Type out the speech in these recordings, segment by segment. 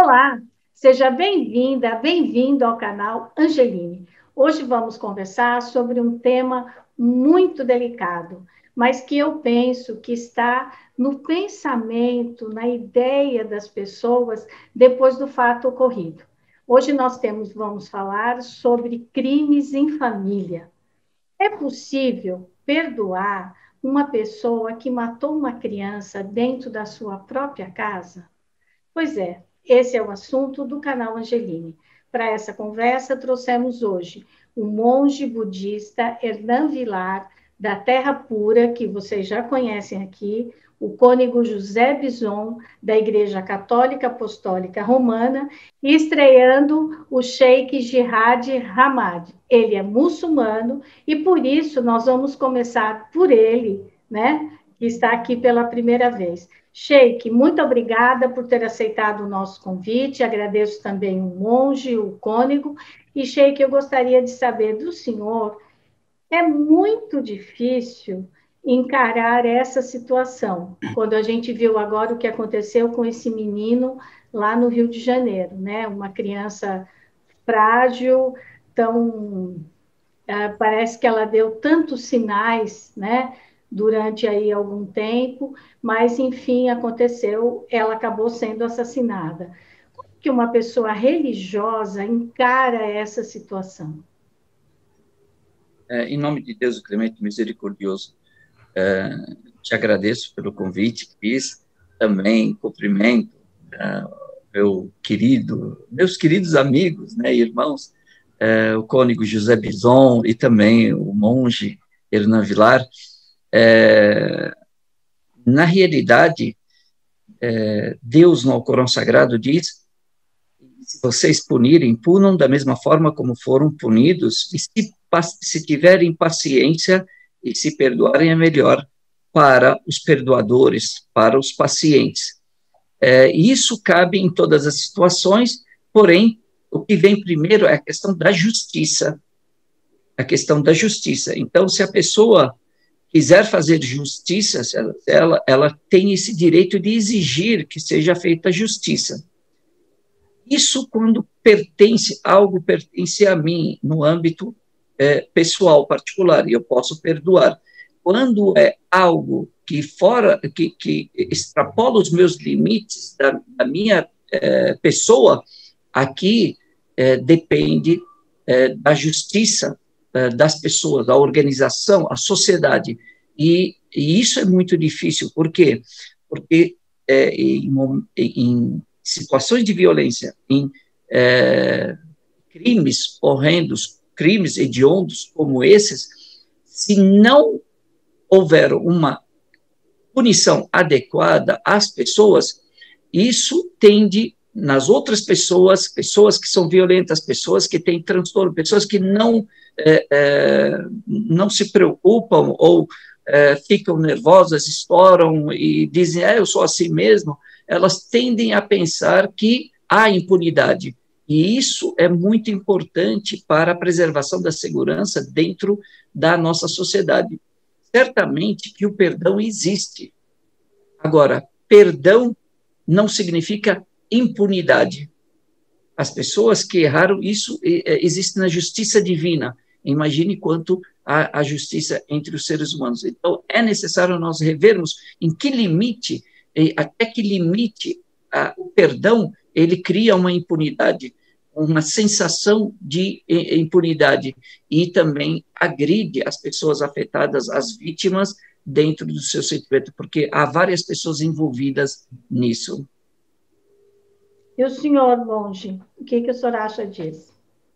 Olá, seja bem-vinda, bem-vindo ao canal Angeline. Hoje vamos conversar sobre um tema muito delicado, mas que eu penso que está no pensamento, na ideia das pessoas depois do fato ocorrido. Hoje vamos falar sobre crimes em família. É possível perdoar uma pessoa que matou uma criança dentro da sua própria casa? Pois é, esse é o assunto do canal Angeline. Para essa conversa, trouxemos hoje o monge budista Hernan Vilar, da Terra Pura, que vocês já conhecem aqui, o cônego José Bison, da Igreja Católica Apostólica Romana, e estreando o Sheikh Jihad Hamad. Ele é muçulmano e, por isso, nós vamos começar por ele, né, que está aqui pela primeira vez. Sheikh, muito obrigada por ter aceitado o nosso convite, agradeço também o monge, o cônego, e Sheikh, eu gostaria de saber do senhor, é muito difícil encarar essa situação, quando a gente viu agora o que aconteceu com esse menino lá no Rio de Janeiro, né? Uma criança frágil, tão parece que ela deu tantos sinais, né, durante aí algum tempo, mas enfim aconteceu, ela acabou sendo assassinada. Como que uma pessoa religiosa encara essa situação? Em nome de Deus, o Clemente Misericordioso, te agradeço pelo convite que fiz, também cumprimento meus queridos amigos, né, irmãos, o cônego José Bison e também o monge Hernan Vilar. Na realidade, Deus no Alcorão Sagrado diz: se vocês punirem, punam da mesma forma como foram punidos, e se tiverem paciência e se perdoarem, é melhor para os perdoadores, para os pacientes. Isso cabe em todas as situações, porém, o que vem primeiro é a questão da justiça. A questão da justiça. Então, se a pessoa quiser fazer justiça, ela tem esse direito de exigir que seja feita justiça. Isso quando algo pertence a mim, no âmbito pessoal, particular, e eu posso perdoar. Quando é algo que extrapola os meus limites da minha pessoa, aqui depende da justiça das pessoas, da organização, a sociedade. E isso é muito difícil. Por quê? Porque em situações de violência, em crimes horrendos, crimes hediondos como esses, se não houver uma punição adequada às pessoas, isso tende nas outras pessoas que são violentas, pessoas que têm transtorno, pessoas que não se preocupam ou ficam nervosas, estouram e dizem, eu sou assim mesmo, elas tendem a pensar que há impunidade. E isso é muito importante para a preservação da segurança dentro da nossa sociedade. Certamente que o perdão existe. Agora, perdão não significa impunidade. As pessoas que erraram, isso existe na justiça divina. Imagine quanto a justiça entre os seres humanos. Então, é necessário nós revermos em que limite, até que limite o perdão, ele cria uma impunidade, uma sensação de impunidade, e também agride as pessoas afetadas, as vítimas, dentro do seu sentimento, porque há várias pessoas envolvidas nisso. E o senhor, monge, o que o senhor acha disso?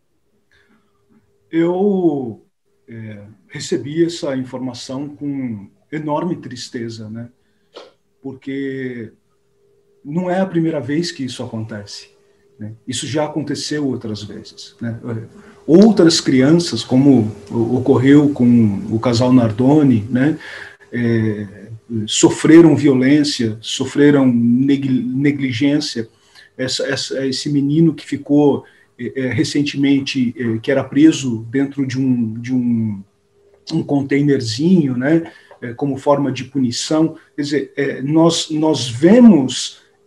Eu recebi essa informação com enorme tristeza, né? Porque não é a primeira vez que isso acontece, né? Isso já aconteceu outras vezes, né? Outras crianças, como ocorreu com o casal Nardoni, né? Sofreram violência, sofreram negligência. Esse menino que ficou recentemente, que era preso dentro de um containerzinho, né, como forma de punição. Quer dizer, nós vemos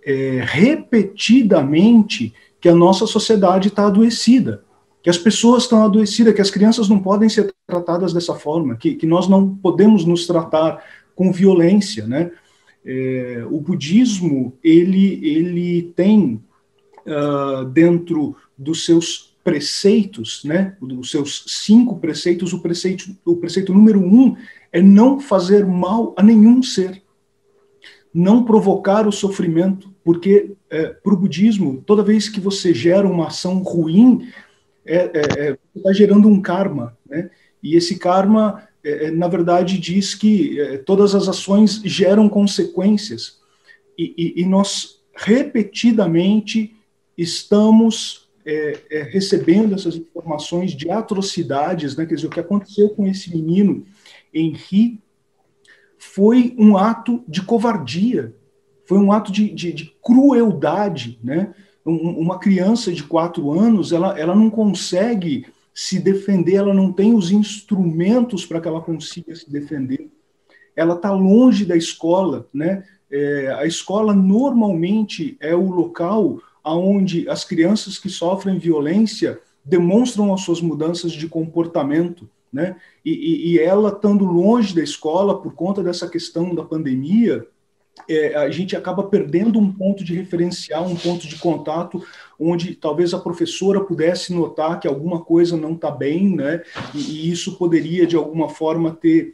repetidamente que a nossa sociedade está adoecida, que as pessoas estão adoecidas, que as crianças não podem ser tratadas dessa forma, que nós não podemos nos tratar com violência, né? O budismo, ele tem dentro dos seus preceitos, né, dos seus 5 preceitos, o preceito número 1 é não fazer mal a nenhum ser, não provocar o sofrimento, porque para o budismo, toda vez que você gera uma ação ruim, você está gerando um karma, né? E esse karma, na verdade, diz que todas as ações geram consequências, e nós repetidamente estamos recebendo essas informações de atrocidades, né? Quer dizer, o que aconteceu com esse menino, Henri, foi um ato de covardia, foi um ato de crueldade, né? Uma criança de 4 anos, ela não consegue se defender, ela não tem os instrumentos para que ela consiga se defender. Ela está longe da escola, né? A escola normalmente é o local onde as crianças que sofrem violência demonstram as suas mudanças de comportamento, né? E ela, estando longe da escola, por conta dessa questão da pandemia, a gente acaba perdendo um ponto de referencial, um ponto de contato, onde talvez a professora pudesse notar que alguma coisa não está bem, né? E isso poderia, de alguma forma, ter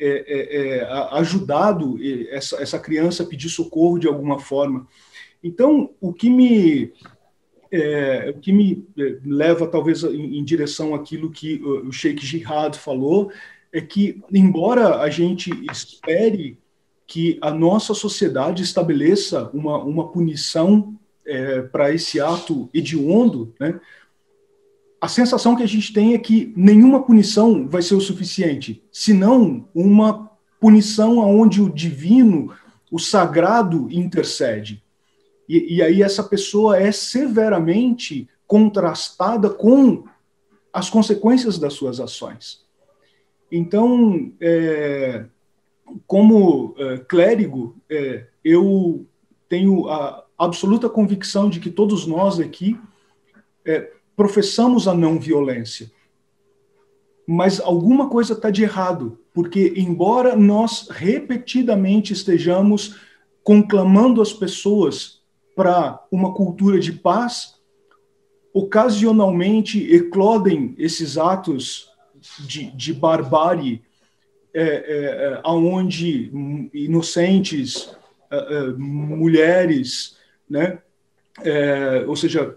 ajudado essa criança a pedir socorro de alguma forma. Então, o que me leva, talvez, em direção àquilo que o Sheikh Jihad falou, é que, embora a gente espere que a nossa sociedade estabeleça uma punição para esse ato hediondo, né, a sensação que a gente tem é que nenhuma punição vai ser o suficiente, senão uma punição onde o divino, o sagrado, intercede. E aí essa pessoa é severamente contrastada com as consequências das suas ações. Então, como clérigo, eu tenho a absoluta convicção de que todos nós aqui professamos a não violência. Mas alguma coisa está de errado, porque embora nós repetidamente estejamos conclamando as pessoas para uma cultura de paz, ocasionalmente eclodem esses atos de barbárie, onde inocentes, mulheres, né, ou seja,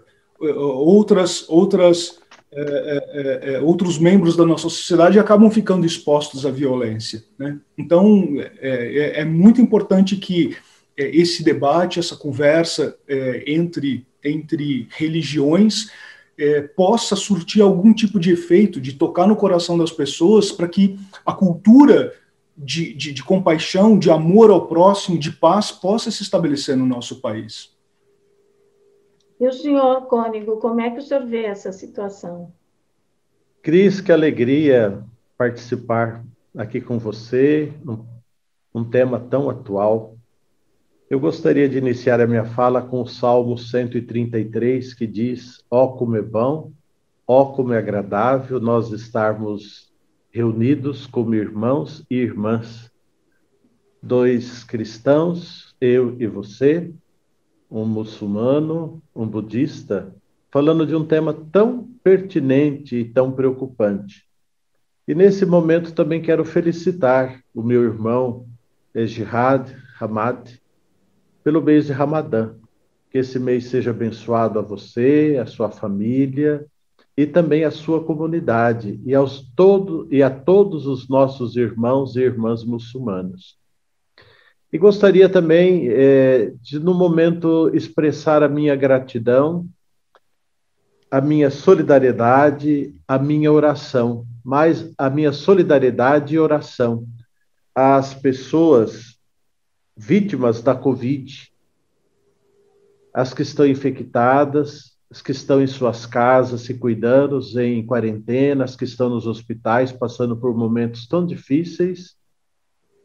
outros membros da nossa sociedade acabam ficando expostos à violência, né? Então, é muito importante que esse debate, essa conversa entre religiões possa surtir algum tipo de efeito, de tocar no coração das pessoas, para que a cultura de compaixão, de amor ao próximo, de paz, possa se estabelecer no nosso país. E o senhor, Cônego, como é que o senhor vê essa situação? Cris, que alegria participar aqui com você, um tema tão atual. Eu gostaria de iniciar a minha fala com o Salmo 133, que diz: ó como é bom, ó como é agradável nós estarmos reunidos como irmãos e irmãs. 2 cristãos, eu e você, um muçulmano, um budista, falando de um tema tão pertinente e tão preocupante. E nesse momento também quero felicitar o meu irmão Jihad Hamad pelo mês de Ramadã. Que esse mês seja abençoado a você, a sua família e também a sua comunidade e a todos os nossos irmãos e irmãs muçulmanos. E gostaria também de, no momento, expressar a minha gratidão, a minha solidariedade, a minha oração, mas a minha solidariedade e oração às pessoas vítimas da Covid, as que estão infectadas, as que estão em suas casas se cuidando, em quarentena, as que estão nos hospitais passando por momentos tão difíceis,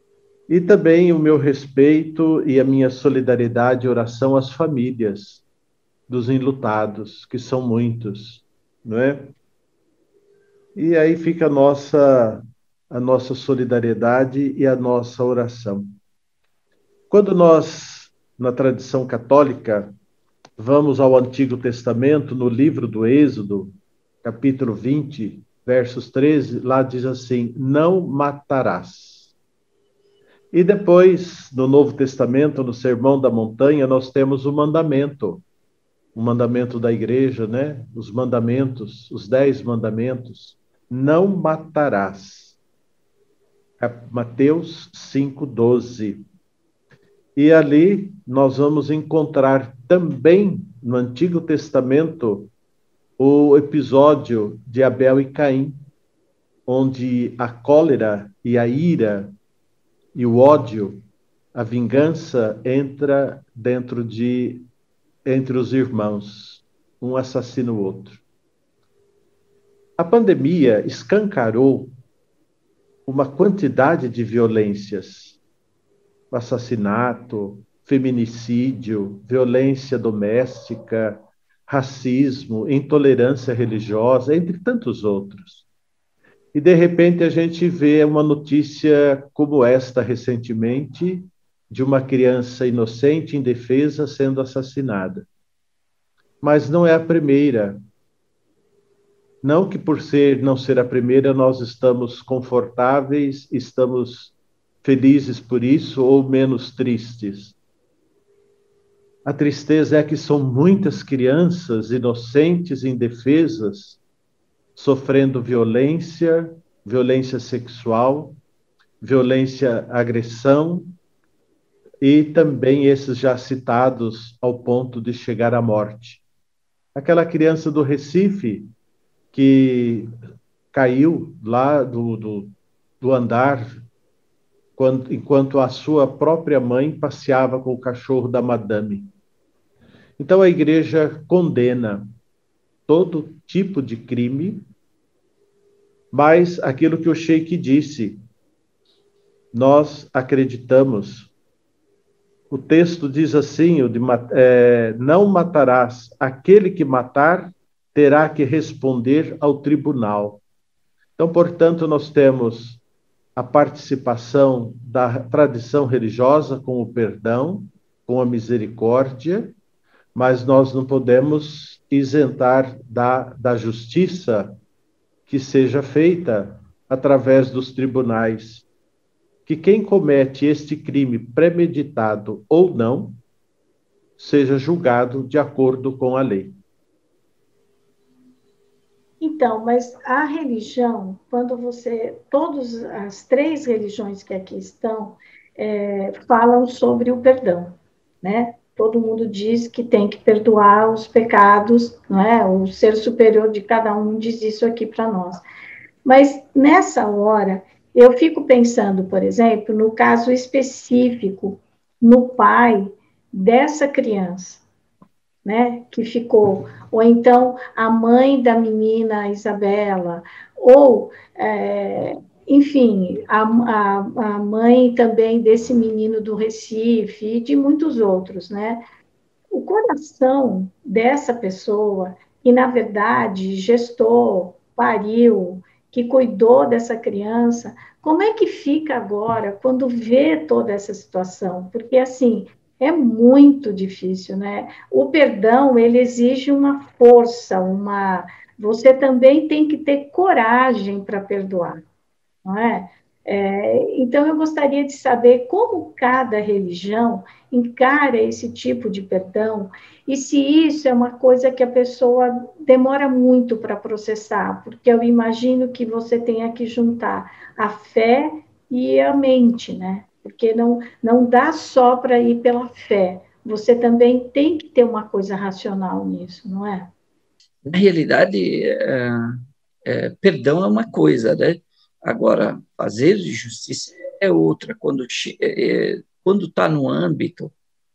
E também o meu respeito e a minha solidariedade e oração às famílias dos enlutados, que são muitos, não é? E aí fica a nossa solidariedade e a nossa oração. Quando nós, na tradição católica, vamos ao Antigo Testamento, no livro do Êxodo, capítulo 20, versos 13, lá diz assim: não matarás. E depois, no Novo Testamento, no Sermão da Montanha, nós temos o mandamento da igreja, né? Os mandamentos, os 10 mandamentos. Não matarás. Mateus 5:12. E ali nós vamos encontrar também no Antigo Testamento o episódio de Abel e Caim, onde a cólera e a ira e o ódio, a vingança entra entre os irmãos, um assassina o outro. A pandemia escancarou uma quantidade de violências, assassinato, feminicídio, violência doméstica, racismo, intolerância religiosa, entre tantos outros. E, de repente, a gente vê uma notícia como esta recentemente, de uma criança inocente, indefesa, sendo assassinada. Mas não é a primeira. Não que por não ser a primeira, nós estamos confortáveis, estamos felizes por isso ou menos tristes. A tristeza é que são muitas crianças inocentes, indefesas, sofrendo violência, violência sexual, violência, agressão, e também esses já citados ao ponto de chegar à morte. Aquela criança do Recife que caiu lá do andar enquanto a sua própria mãe passeava com o cachorro da madame. Então a igreja condena todo tipo de crime, mas aquilo que o Sheik disse, nós acreditamos. O texto diz assim, não matarás. Aquele que matar terá que responder ao tribunal. Então, portanto, nós temos a participação da tradição religiosa com o perdão, com a misericórdia, mas nós não podemos isentar da justiça que seja feita através dos tribunais. Que quem comete este crime premeditado ou não, seja julgado de acordo com a lei. Então, mas a religião, todas as 3 religiões que aqui estão, falam sobre o perdão, né? Todo mundo diz que tem que perdoar os pecados, não é? O ser superior de cada um diz isso aqui para nós. Mas, nessa hora, eu fico pensando, por exemplo, no caso específico, no pai dessa criança, né, que ficou, ou então a mãe da menina Isabela, ou, enfim, a mãe também desse menino do Recife e de muitos outros, né? O coração dessa pessoa, que na verdade gestou, pariu, que cuidou dessa criança, como é que fica agora quando vê toda essa situação? Porque, assim, é muito difícil, né? O perdão, ele exige uma força, você também tem que ter coragem para perdoar, não é? Então, eu gostaria de saber como cada religião encara esse tipo de perdão e se isso é uma coisa que a pessoa demora muito para processar, porque eu imagino que você tenha que juntar a fé e a mente, né? Porque não dá só para ir pela fé, você também tem que ter uma coisa racional nisso, não é? Na realidade, perdão é uma coisa, né? Agora, fazer justiça é outra. Quando está no âmbito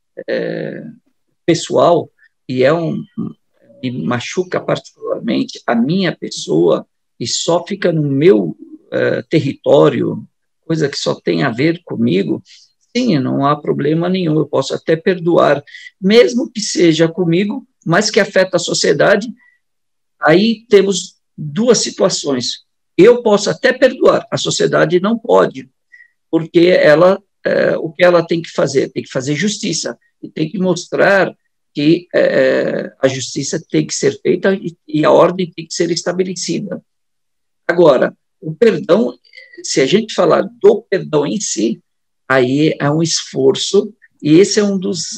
pessoal e me machuca particularmente a minha pessoa e só fica no meu território, coisa que só tem a ver comigo, sim, não há problema nenhum, eu posso até perdoar, mesmo que seja comigo, mas que afeta a sociedade. Aí temos duas situações. Eu posso até perdoar, a sociedade não pode, porque ela, o que ela tem que fazer? Tem que fazer justiça, e tem que mostrar que a justiça tem que ser feita e a ordem tem que ser estabelecida. Agora, o perdão, se a gente falar do perdão em si, aí é um esforço, e esse é um dos...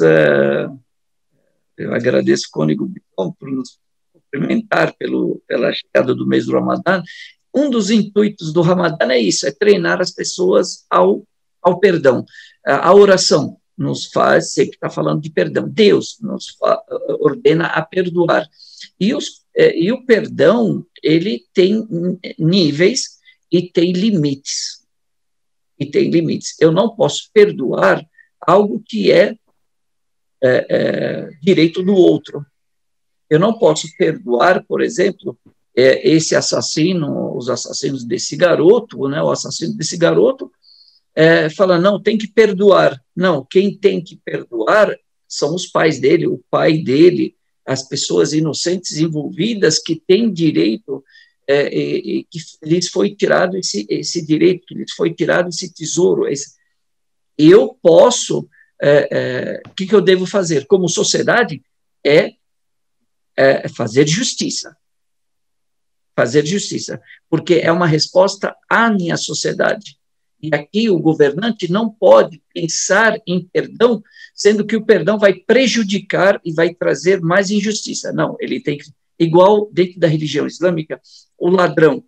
eu agradeço o Cônigo Bitton por nos cumprimentar pela chegada do mês do Ramadã. Um dos intuitos do Ramadã é isso, é treinar as pessoas ao perdão. A oração nos faz, sempre está falando de perdão, Deus nos ordena a perdoar. E o perdão, ele tem níveis e tem limites. Eu não posso perdoar algo que é direito do outro. Eu não posso perdoar, por exemplo, esse assassino, os assassinos desse garoto, né, o assassino desse garoto, fala, não, tem que perdoar. Não, quem tem que perdoar são os pais dele, o pai dele, as pessoas inocentes envolvidas que têm direito, que lhes foi tirado esse direito, que lhes foi tirado esse tesouro. Eu posso, o que eu devo fazer? Como sociedade, fazer justiça. Fazer justiça, porque é uma resposta à minha sociedade. E aqui o governante não pode pensar em perdão, sendo que o perdão vai prejudicar e vai trazer mais injustiça. Não, ele tem que, igual dentro da religião islâmica, o ladrão.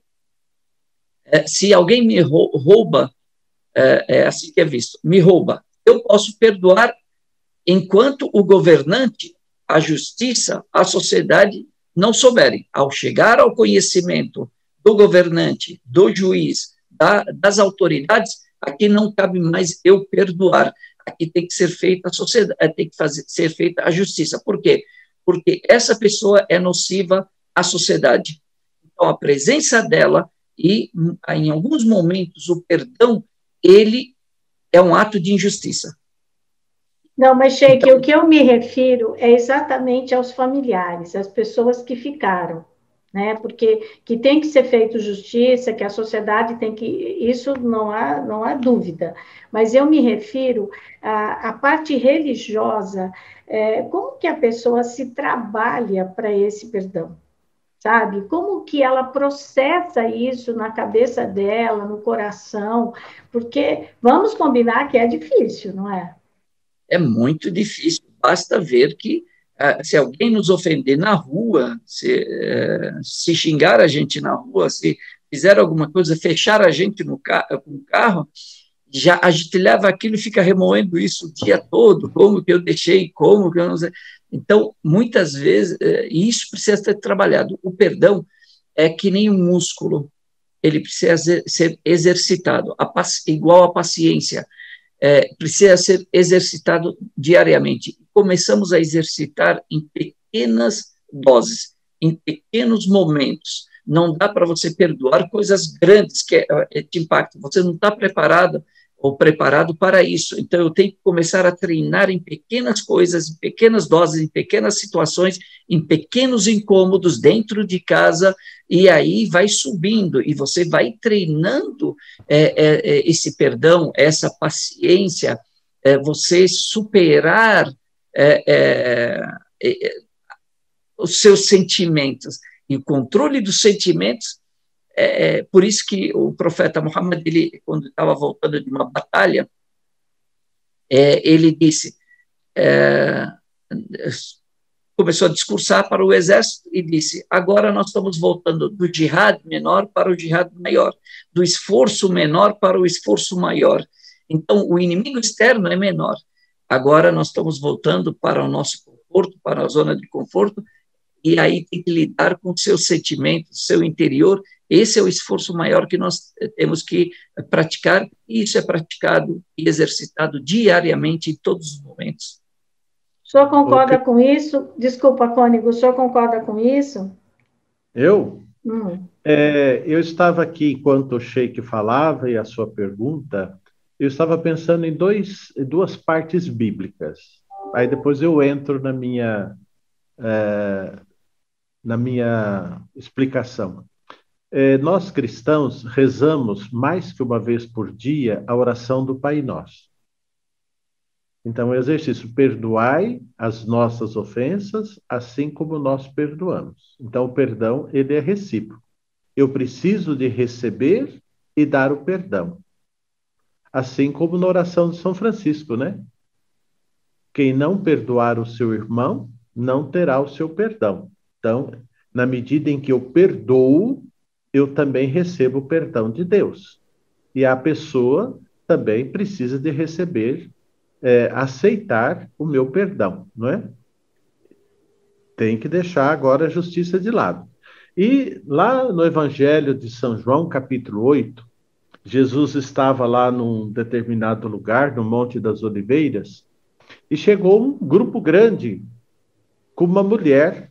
Se alguém me rouba, é assim que é visto, me rouba, eu posso perdoar enquanto o governante, a justiça, a sociedade não souberem. Ao chegar ao conhecimento do governante, do juiz, das autoridades, aqui não cabe mais eu perdoar. Aqui tem que ser feita a sociedade, tem que ser feita a justiça. Por quê? Porque essa pessoa é nociva à sociedade. Então, a presença dela e, em alguns momentos, o perdão, ele é um ato de injustiça. Não, mas, Sheik, o que eu me refiro é exatamente aos familiares, às pessoas que ficaram, né? Porque que tem que ser feito justiça, que a sociedade tem que... Isso não há dúvida. Mas eu me refiro à parte religiosa, como que a pessoa se trabalha para esse perdão? Sabe? Como que ela processa isso na cabeça dela, no coração? Porque vamos combinar que é difícil, não é? É muito difícil, basta ver que se alguém nos ofender na rua, se xingar a gente na rua, se fizer alguma coisa, fechar a gente com o carro, já a gente leva aquilo e fica remoendo isso o dia todo, como que eu deixei, como que eu não sei. Então, muitas vezes, isso precisa ser trabalhado. O perdão é que nem um músculo, ele precisa ser exercitado, igual a paciência. Precisa ser exercitado diariamente. Começamos a exercitar em pequenas doses, em pequenos momentos. Não dá para você perdoar coisas grandes que te impactam. Você não está preparado para isso. Então, eu tenho que começar a treinar em pequenas coisas, em pequenas doses, em pequenas situações, em pequenos incômodos dentro de casa, e aí vai subindo, e você vai treinando esse perdão, essa paciência, você superar os seus sentimentos. E o controle dos sentimentos, por isso que o profeta Muhammad, quando estava voltando de uma batalha, ele disse, começou a discursar para o exército e disse, agora nós estamos voltando do jihad menor para o jihad maior, do esforço menor para o esforço maior. Então, o inimigo externo é menor. Agora nós estamos voltando para o nosso conforto, para a zona de conforto, e aí tem que lidar com seus sentimentos, seu interior. Esse é o esforço maior que nós temos que praticar, e isso é praticado e exercitado diariamente em todos os momentos. O senhor concorda com isso? Desculpa, Cônigo, o senhor concorda com isso? Eu? Eu estava aqui, enquanto o Sheik falava e a sua pergunta, eu estava pensando em duas partes bíblicas. Aí depois eu entro na minha explicação. Nós cristãos rezamos mais que uma vez por dia a oração do Pai Nosso. Então, o exercício, perdoai as nossas ofensas, assim como nós perdoamos. Então, o perdão, ele é recíproco. Eu preciso de receber e dar o perdão. Assim como na oração de São Francisco, né? Quem não perdoar o seu irmão, não terá o seu perdão. Então, na medida em que eu perdoo, eu também recebo o perdão de Deus. E a pessoa também precisa de receber, aceitar o meu perdão, não é? Tem que deixar agora a justiça de lado. E lá no Evangelho de São João, capítulo 8, Jesus estava lá num determinado lugar, no Monte das Oliveiras, e chegou um grupo grande com uma mulher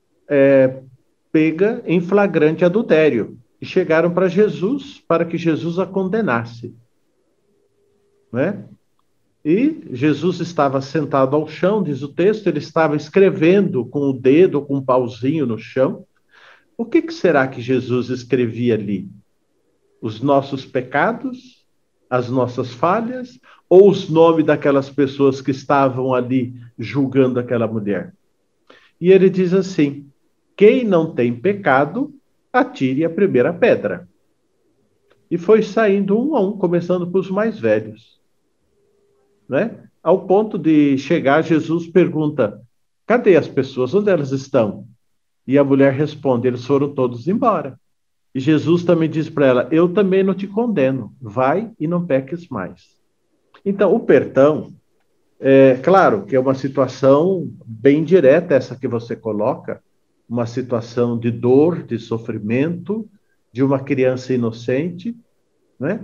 pega em flagrante adultério. E chegaram para Jesus, para que Jesus a condenasse. Né? E Jesus estava sentado ao chão, diz o texto, ele estava escrevendo com o dedo, com um pauzinho no chão. O que será que Jesus escrevia ali? Os nossos pecados, as nossas falhas, ou os nomes daquelas pessoas que estavam ali julgando aquela mulher? E ele diz assim: quem não tem pecado, atire a primeira pedra. E foi saindo um a um, começando pelos mais velhos. Né? Ao ponto de chegar, Jesus pergunta: cadê as pessoas? Onde elas estão? E a mulher responde: eles foram todos embora. E Jesus também diz para ela: eu também não te condeno, vai e não peques mais. Então, o perdão, claro que é uma situação bem direta essa que você coloca, uma situação de dor, de sofrimento, de uma criança inocente, né?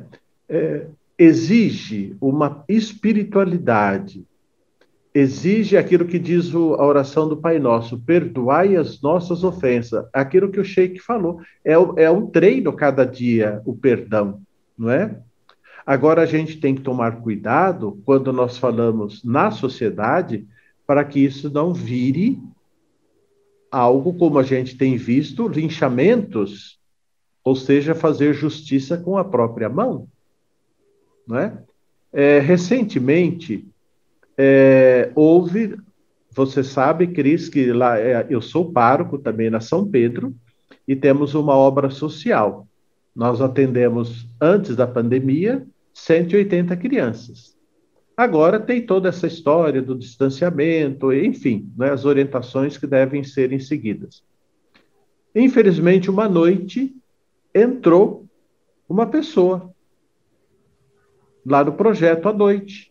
Exige uma espiritualidade, exige aquilo que diz a oração do Pai Nosso: perdoai as nossas ofensas. Aquilo que o Sheik falou, é um treino cada dia, o perdão, não é? Agora, a gente tem que tomar cuidado quando nós falamos na sociedade, para que isso não vire algo como a gente tem visto, linchamentos, ou seja, fazer justiça com a própria mão, não é? Recentemente, houve, você sabe, Cris, que lá eu sou pároco também na São Pedro, e temos uma obra social. Nós atendemos, antes da pandemia, 180 crianças. Agora tem toda essa história do distanciamento, enfim, né, as orientações que devem serem seguidas. Infelizmente, uma noite, entrou uma pessoa lá no projeto à noite.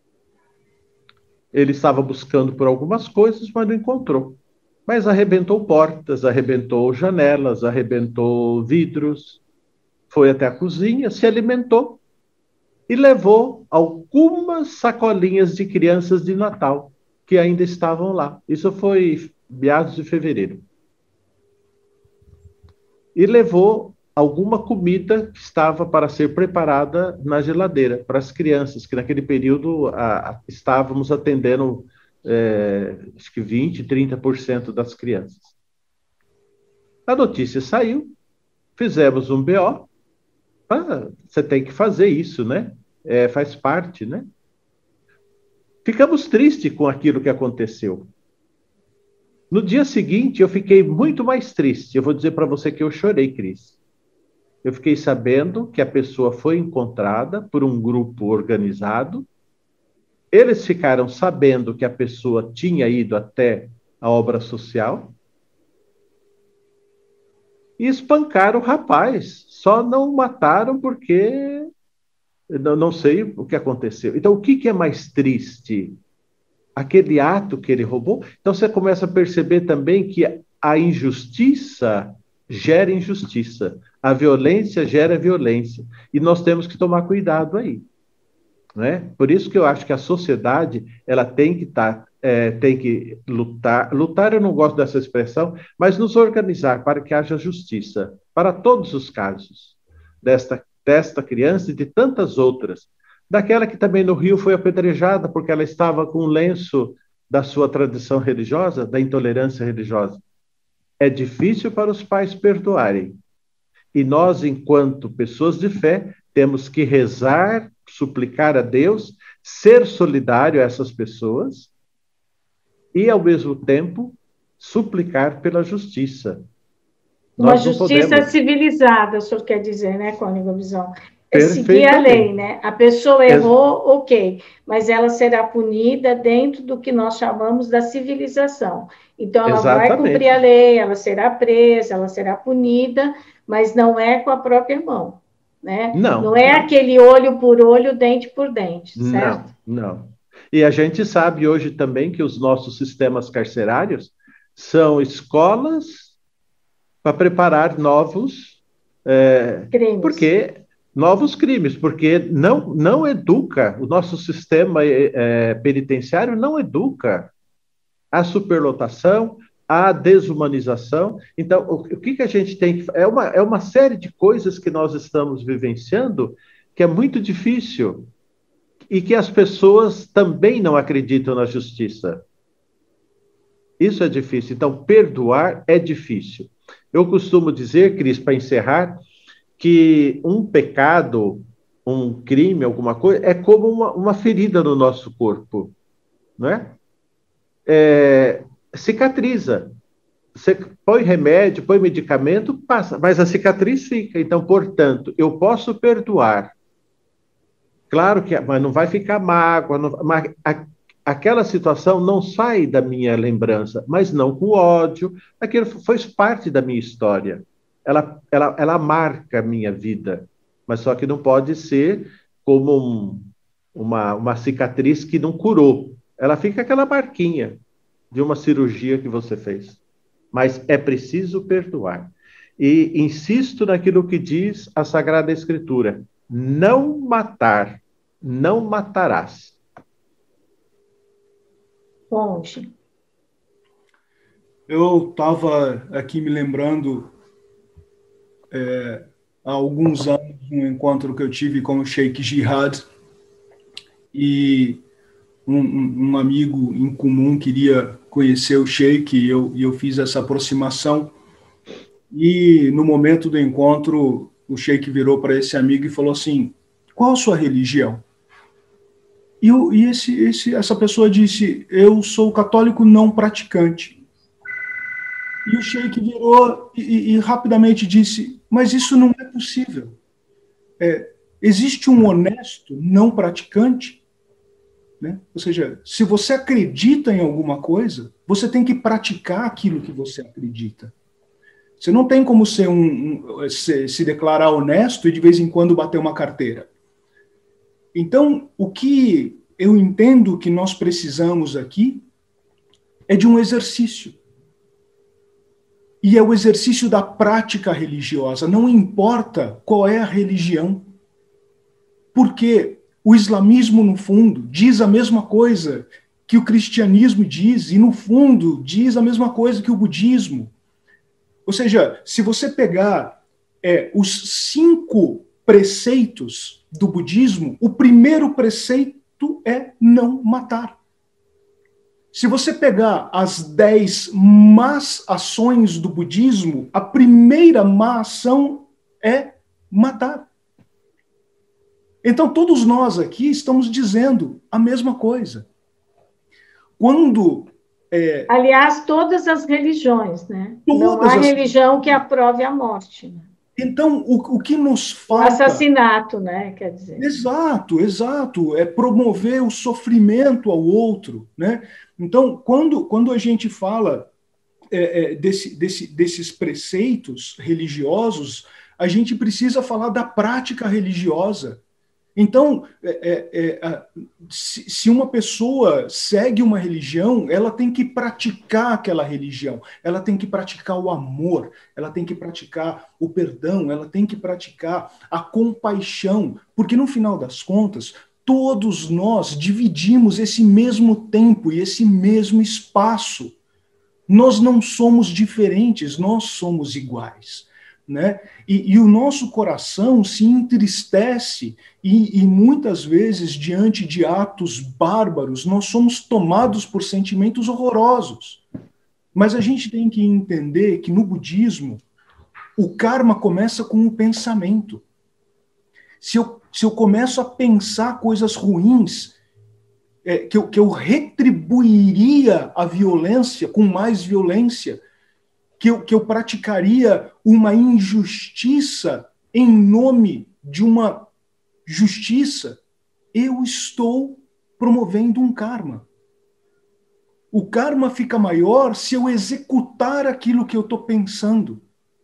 Ele estava buscando por algumas coisas, mas não encontrou. Mas arrebentou portas, arrebentou janelas, arrebentou vidros, foi até a cozinha, se alimentou e levou algumas sacolinhas de crianças de Natal que ainda estavam lá. Isso foi meados de fevereiro. E levou alguma comida que estava para ser preparada na geladeira para as crianças, que naquele período estávamos atendendo acho que 20%, 30% das crianças. A notícia saiu, fizemos um BO. Você tem que fazer isso, né? Faz parte, né? Ficamos tristes com aquilo que aconteceu. No dia seguinte, eu fiquei muito mais triste. Eu vou dizer para você que eu chorei, Cris. Eu fiquei sabendo que a pessoa foi encontrada por um grupo organizado. Eles ficaram sabendo que a pessoa tinha ido até a obra social e espancaram o rapaz. Só não mataram porque não sei o que aconteceu. Então, o que é mais triste? Aquele ato que ele roubou? Então, você começa a perceber também que a injustiça gera injustiça. A violência gera violência. E nós temos que tomar cuidado aí. Né? Por isso que eu acho que a sociedade ela tem que estar tem que lutar. Lutar, eu não gosto dessa expressão, mas nos organizar para que haja justiça para todos os casos desta criança e de tantas outras. Daquela que também no Rio foi apedrejada porque ela estava com um lenço da sua tradição religiosa, da intolerância religiosa. É difícil para os pais perdoarem. E nós, enquanto pessoas de fé, temos que rezar, suplicar a Deus, ser solidário a essas pessoas e, ao mesmo tempo, suplicar pela justiça. Uma justiça civilizada, o senhor quer dizer, né, Cônego Bisão? É seguir a lei, né? A pessoa errou, ok, mas ela será punida dentro do que nós chamamos da civilização. Então, ela vai cumprir a lei, ela será presa, ela será punida, mas não é com a própria mão, né? Não é aquele olho por olho, dente por dente, certo? Não. E a gente sabe hoje também que os nossos sistemas carcerários são escolas para preparar novos crimes. Novos crimes, porque não educa, o nosso sistema penitenciário não educa a superlotação, a desumanização. Então, o que a gente tem que... É uma série de coisas que nós estamos vivenciando que é muito difícil e que as pessoas também não acreditam na justiça. Isso é difícil. Então, perdoar é difícil. Eu costumo dizer, Cris, para encerrar, que um pecado, um crime, alguma coisa, é como uma ferida no nosso corpo, não é? Cicatriza. Você põe remédio, põe medicamento, passa, mas a cicatriz fica. Então, portanto, eu posso perdoar. Claro que mas não vai ficar mágoa, mas aquela situação não sai da minha lembrança, mas não com ódio, aquilo faz parte da minha história. Ela marca a minha vida, mas só que não pode ser como uma cicatriz que não curou. Ela fica aquela marquinha de uma cirurgia que você fez. Mas é preciso perdoar. E insisto naquilo que diz a Sagrada Escritura: não matar, não matarás. Ponte. Eu estava aqui me lembrando, há alguns anos, um encontro que eu tive com o Sheikh Jihad, e um amigo em comum queria conhecer o Sheikh, e eu fiz essa aproximação, e no momento do encontro, o Sheikh virou para esse amigo e falou assim: qual a sua religião? E essa pessoa disse: eu sou católico não praticante. E o Sheikh virou e rapidamente disse: mas isso não é possível. Existe um honesto não praticante? Né? Ou seja, se você acredita em alguma coisa, você tem que praticar aquilo que você acredita. Você não tem como se declarar honesto e de vez em quando bater uma carteira. Então, o que eu entendo que nós precisamos aqui é de um exercício. E é o exercício da prática religiosa, não importa qual é a religião. Porque o islamismo, no fundo, diz a mesma coisa que o cristianismo diz, e no fundo diz a mesma coisa que o budismo. Ou seja, se você pegar os 5 preceitos do budismo, o primeiro preceito é não matar. Se você pegar as 10 más ações do budismo, a primeira má ação é matar. Então, todos nós aqui estamos dizendo a mesma coisa. Aliás, todas as religiões, né? Não há religião que aprove a morte. Né? Então, o que nos falta... O assassinato, né? Quer dizer. Exato. É promover o sofrimento ao outro, né? Então, quando a gente fala desses preceitos religiosos, a gente precisa falar da prática religiosa. Então, se uma pessoa segue uma religião, ela tem que praticar aquela religião, ela tem que praticar o amor, ela tem que praticar o perdão, ela tem que praticar a compaixão, porque no final das contas, todos nós dividimos esse mesmo tempo e esse mesmo espaço. Nós não somos diferentes, nós somos iguais, né? E o nosso coração se entristece e muitas vezes, diante de atos bárbaros, nós somos tomados por sentimentos horrorosos. Mas a gente tem que entender que no budismo, o karma começa com o pensamento. Se eu começo a pensar coisas ruins, que eu retribuiria a violência com mais violência, que eu praticaria uma injustiça em nome de uma justiça, eu estou promovendo um karma. O karma fica maior se eu executar aquilo que eu estou pensando.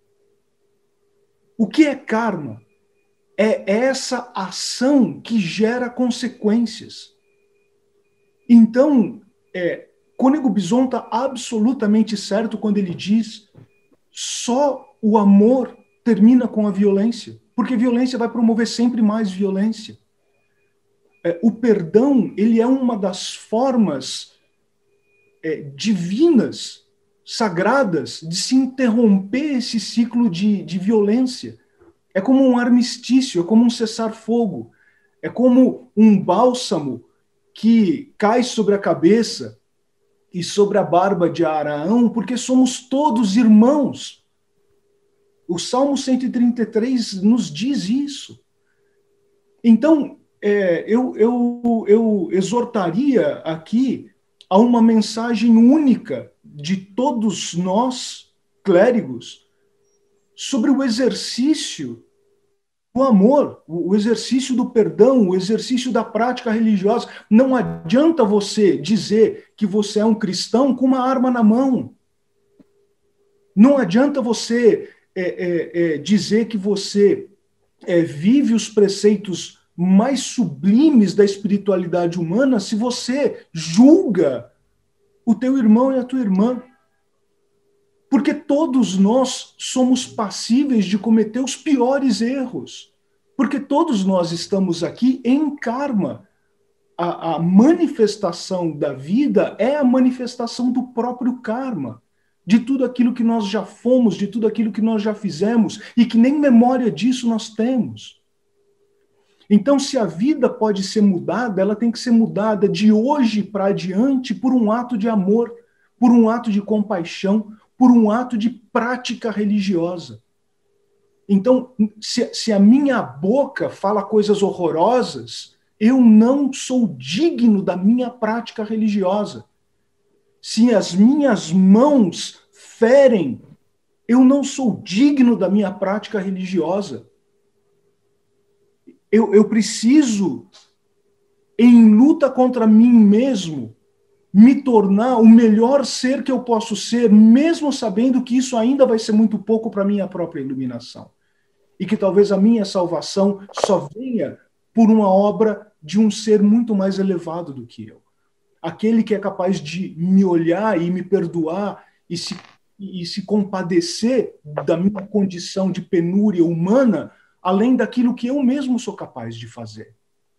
O que é karma? É essa ação que gera consequências. Então, Cônego Bison está absolutamente certo quando ele diz só o amor termina com a violência, porque violência vai promover sempre mais violência. O perdão, ele é uma das formas divinas, sagradas, de se interromper esse ciclo de violência. É como um armistício, é como um cessar-fogo, é como um bálsamo que cai sobre a cabeça e sobre a barba de Araão, porque somos todos irmãos. O Salmo 133 nos diz isso. Então, eu exortaria aqui a uma mensagem única de todos nós, clérigos, sobre o exercício do amor, o exercício do perdão, o exercício da prática religiosa. Não adianta você dizer que você é um cristão com uma arma na mão. Não adianta você dizer que você vive os preceitos mais sublimes da espiritualidade humana se você julga o teu irmão e a tua irmã. Porque todos nós somos passíveis de cometer os piores erros. Porque todos nós estamos aqui em karma. A manifestação da vida é a manifestação do próprio karma. De tudo aquilo que nós já fomos, de tudo aquilo que nós já fizemos, e que nem memória disso nós temos. Então, se a vida pode ser mudada, ela tem que ser mudada de hoje para adiante por um ato de amor, por um ato de compaixão, por um ato de prática religiosa. Então, se a minha boca fala coisas horrorosas, eu não sou digno da minha prática religiosa. Se as minhas mãos ferem, eu não sou digno da minha prática religiosa. Eu preciso, em luta contra mim mesmo, me tornar o melhor ser que eu posso ser, mesmo sabendo que isso ainda vai ser muito pouco para a minha própria iluminação. E que talvez a minha salvação só venha por uma obra de um ser muito mais elevado do que eu. Aquele que é capaz de me olhar e me perdoar e se compadecer da minha condição de penúria humana, além daquilo que eu mesmo sou capaz de fazer.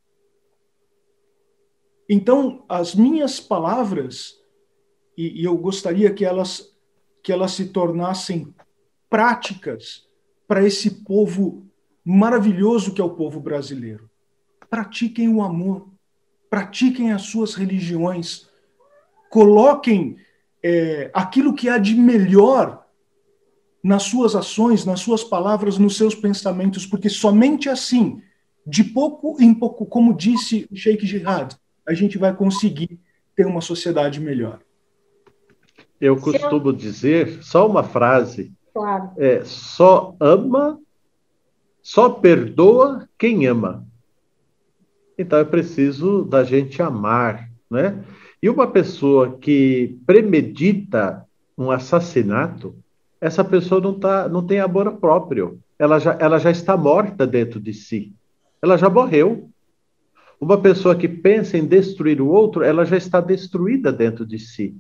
Então, as minhas palavras, e eu gostaria que elas se tornassem práticas para esse povo maravilhoso que é o povo brasileiro. Pratiquem o amor, pratiquem as suas religiões, coloquem aquilo que há de melhor nas suas ações, nas suas palavras, nos seus pensamentos, porque somente assim, de pouco em pouco, como disse o Sheikh Jihad, a gente vai conseguir ter uma sociedade melhor. Eu costumo dizer, só uma frase, Claro. Só perdoa quem ama. Então é preciso da gente amar, né? E uma pessoa que premedita um assassinato, essa pessoa não tem amor próprio. Ela já está morta dentro de si. Ela já morreu. Uma pessoa que pensa em destruir o outro, ela já está destruída dentro de si.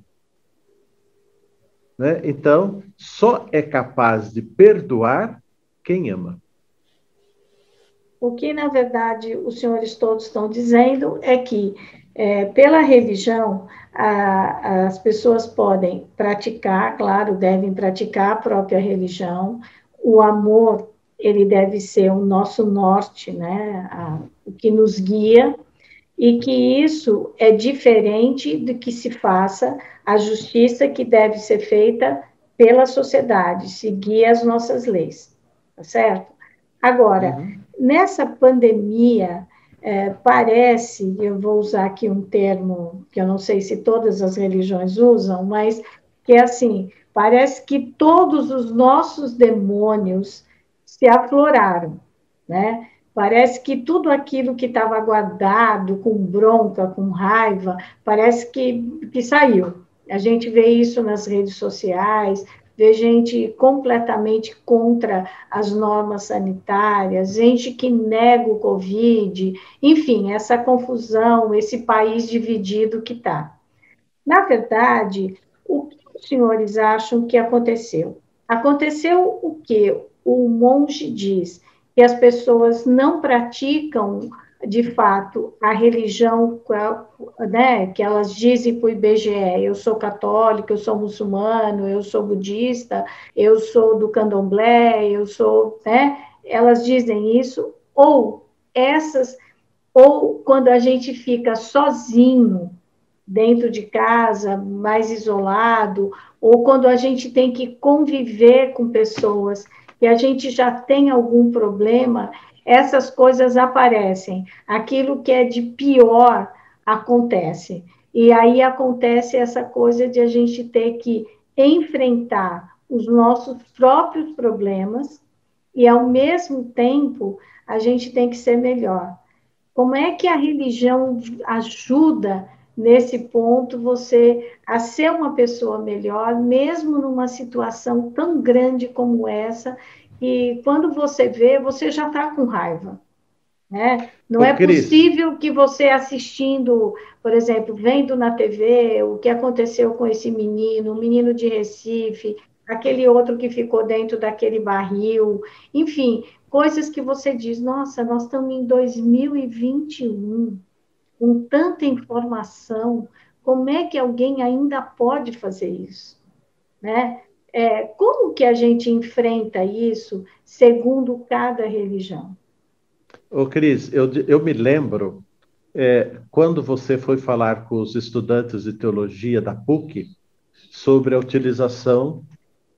Né? Então, só é capaz de perdoar quem ama. O que, na verdade, os senhores todos estão dizendo é que, pela religião, as pessoas podem praticar, claro, devem praticar a própria religião, o amor, ele deve ser o nosso norte, né? O que nos guia, e que isso é diferente do que se faça a justiça que deve ser feita pela sociedade, seguir as nossas leis, tá certo? Agora, nessa pandemia, parece, eu vou usar aqui um termo que eu não sei se todas as religiões usam, mas que é assim, parece que todos os nossos demônios se afloraram, né? Parece que tudo aquilo que estava guardado, com bronca, com raiva, parece que saiu. A gente vê isso nas redes sociais, vê gente completamente contra as normas sanitárias, gente que nega o Covid, enfim, essa confusão, esse país dividido que está. Na verdade, o que os senhores acham que aconteceu? Aconteceu o quê? O monge diz que as pessoas não praticam, de fato, a religião, né, que elas dizem para o IBGE, eu sou católica, eu sou muçulmano, eu sou budista, eu sou do candomblé, eu sou, né, elas dizem isso, ou quando a gente fica sozinho, dentro de casa, mais isolado, ou quando a gente tem que conviver com pessoas que a gente já tem algum problema, essas coisas aparecem. Aquilo que é de pior acontece. E aí acontece essa coisa de a gente ter que enfrentar os nossos próprios problemas e, ao mesmo tempo, a gente tem que ser melhor. Como é que a religião ajuda nesse ponto você a ser uma pessoa melhor, mesmo numa situação tão grande como essa, e quando você vê, você já está com raiva, né? Não Ô, é Cris, possível que você assistindo, por exemplo, vendo na TV o que aconteceu com esse menino, o menino de Recife, aquele outro que ficou dentro daquele barril, enfim, coisas que você diz, nossa, nós estamos em 2021, com tanta informação, como é que alguém ainda pode fazer isso, né? Como que a gente enfrenta isso segundo cada religião? ô, Cris, eu me lembro, quando você foi falar com os estudantes de teologia da PUC sobre a utilização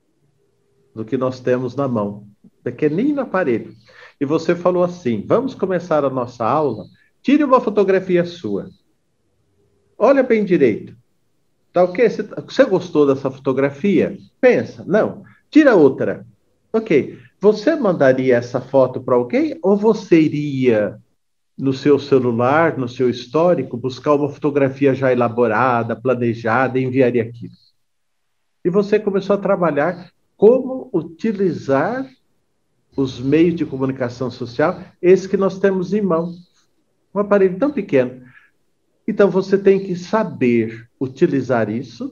do que nós temos na mão, pequenininho no aparelho. E você falou assim: vamos começar a nossa aula, tire uma fotografia sua. Olha bem direito. Tá ok? Você gostou dessa fotografia? Pensa. Não. Tira outra. Ok. Você mandaria essa foto para alguém ou você iria no seu celular, no seu histórico, buscar uma fotografia já elaborada, planejada e enviaria aquilo? E você começou a trabalhar como utilizar os meios de comunicação social, esse que nós temos em mão. Um aparelho tão pequeno. Então, você tem que saber utilizar isso,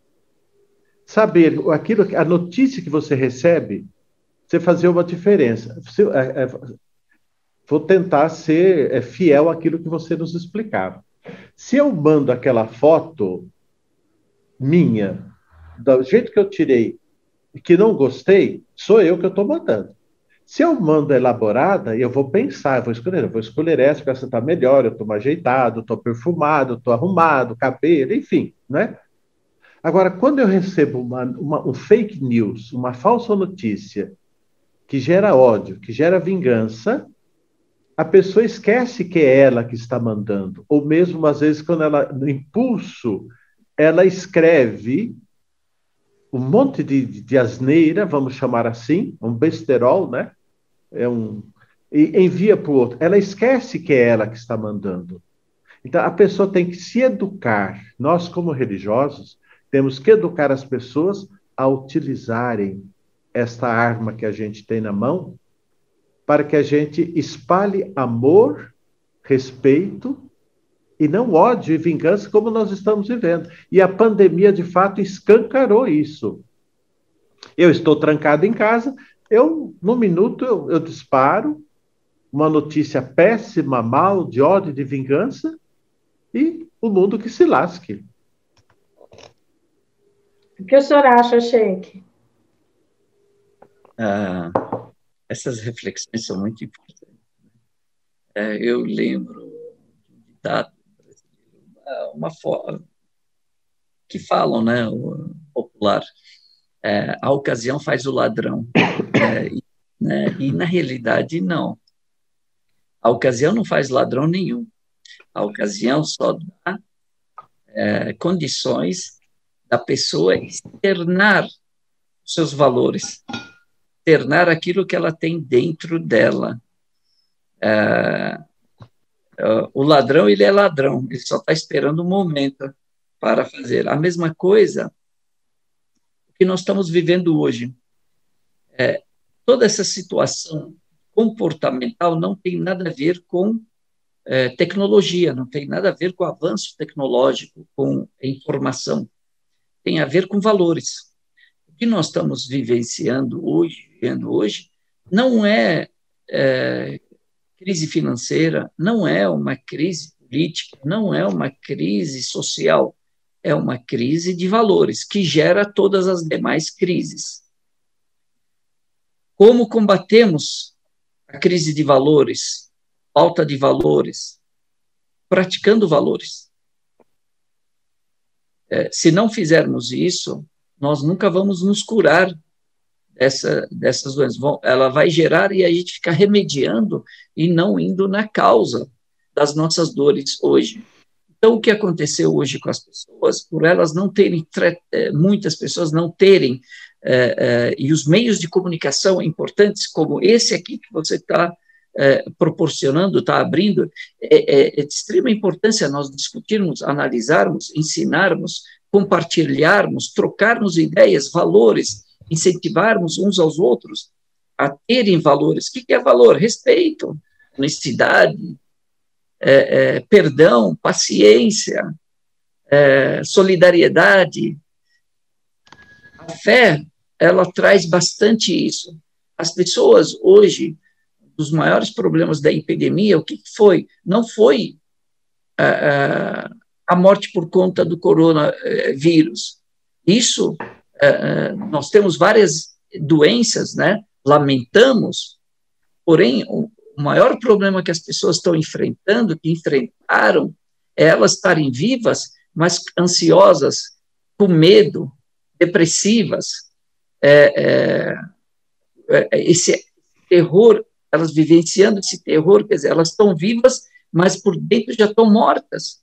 saber a notícia que você recebe, você fazer uma diferença. Vou tentar ser fiel àquilo que você nos explicava. Se eu mando aquela foto minha, do jeito que eu tirei, e que não gostei, sou eu que eu estou mandando. Se eu mando elaborada, eu vou pensar, eu vou escolher essa, porque essa está melhor, eu estou mais ajeitado, estou perfumado, estou arrumado, cabelo, enfim, né? Agora, quando eu recebo um fake news, uma falsa notícia, que gera ódio, que gera vingança, a pessoa esquece que é ela que está mandando. Ou mesmo, às vezes, quando ela, no impulso, ela escreve um monte de asneira, vamos chamar assim, um besterol, né? E envia para o outro. Ela esquece que é ela que está mandando. Então, a pessoa tem que se educar. Nós, como religiosos, temos que educar as pessoas a utilizarem esta arma que a gente tem na mão para que a gente espalhe amor, respeito e não ódio e vingança como nós estamos vivendo. E a pandemia, de fato, escancarou isso. Eu estou trancado em casa, no minuto eu disparo, uma notícia péssima, mal, de ódio, de vingança, e o mundo que se lasque. O que o senhor acha, Sheik? Essas reflexões são muito importantes. Eu lembro de um ditado brasileiro, uma forma que falam, né, o popular, a ocasião faz o ladrão, e na realidade não. A ocasião não faz ladrão nenhum. A ocasião só dá condições da pessoa externar os seus valores, externar aquilo que ela tem dentro dela. O ladrão, ele é ladrão, ele só está esperando um momento para fazer. A mesma coisa que nós estamos vivendo hoje. Toda essa situação comportamental não tem nada a ver com tecnologia, não tem nada a ver com avanço tecnológico, com informação. Tem a ver com valores. O que nós estamos vivenciando hoje, não é crise financeira, não é uma crise política, não é uma crise social, é uma crise de valores que gera todas as demais crises. Como combatemos a crise de valores, falta de valores? Praticando valores. Se não fizermos isso, nós nunca vamos nos curar dessas doenças. Ela vai gerar e a gente fica remediando e não indo na causa das nossas dores hoje. Então, o que aconteceu hoje com as pessoas, por elas não terem, muitas pessoas não terem, e os meios de comunicação importantes, como esse aqui que você está proporcionando, está abrindo, é de extrema importância nós discutirmos, analisarmos, ensinarmos, compartilharmos, trocarmos ideias, valores, incentivarmos uns aos outros a terem valores. O que é valor? Respeito, honestidade, perdão, paciência, solidariedade. A fé, ela traz bastante isso. As pessoas hoje, dos maiores problemas da epidemia, o que foi? Não foi a morte por conta do coronavírus. Isso, nós temos várias doenças, né? Lamentamos, porém, o maior problema que as pessoas estão enfrentando, que enfrentaram, é elas estarem vivas, mas ansiosas, com medo, depressivas, esse terror, elas vivenciando esse terror, quer dizer, elas estão vivas, mas por dentro já estão mortas.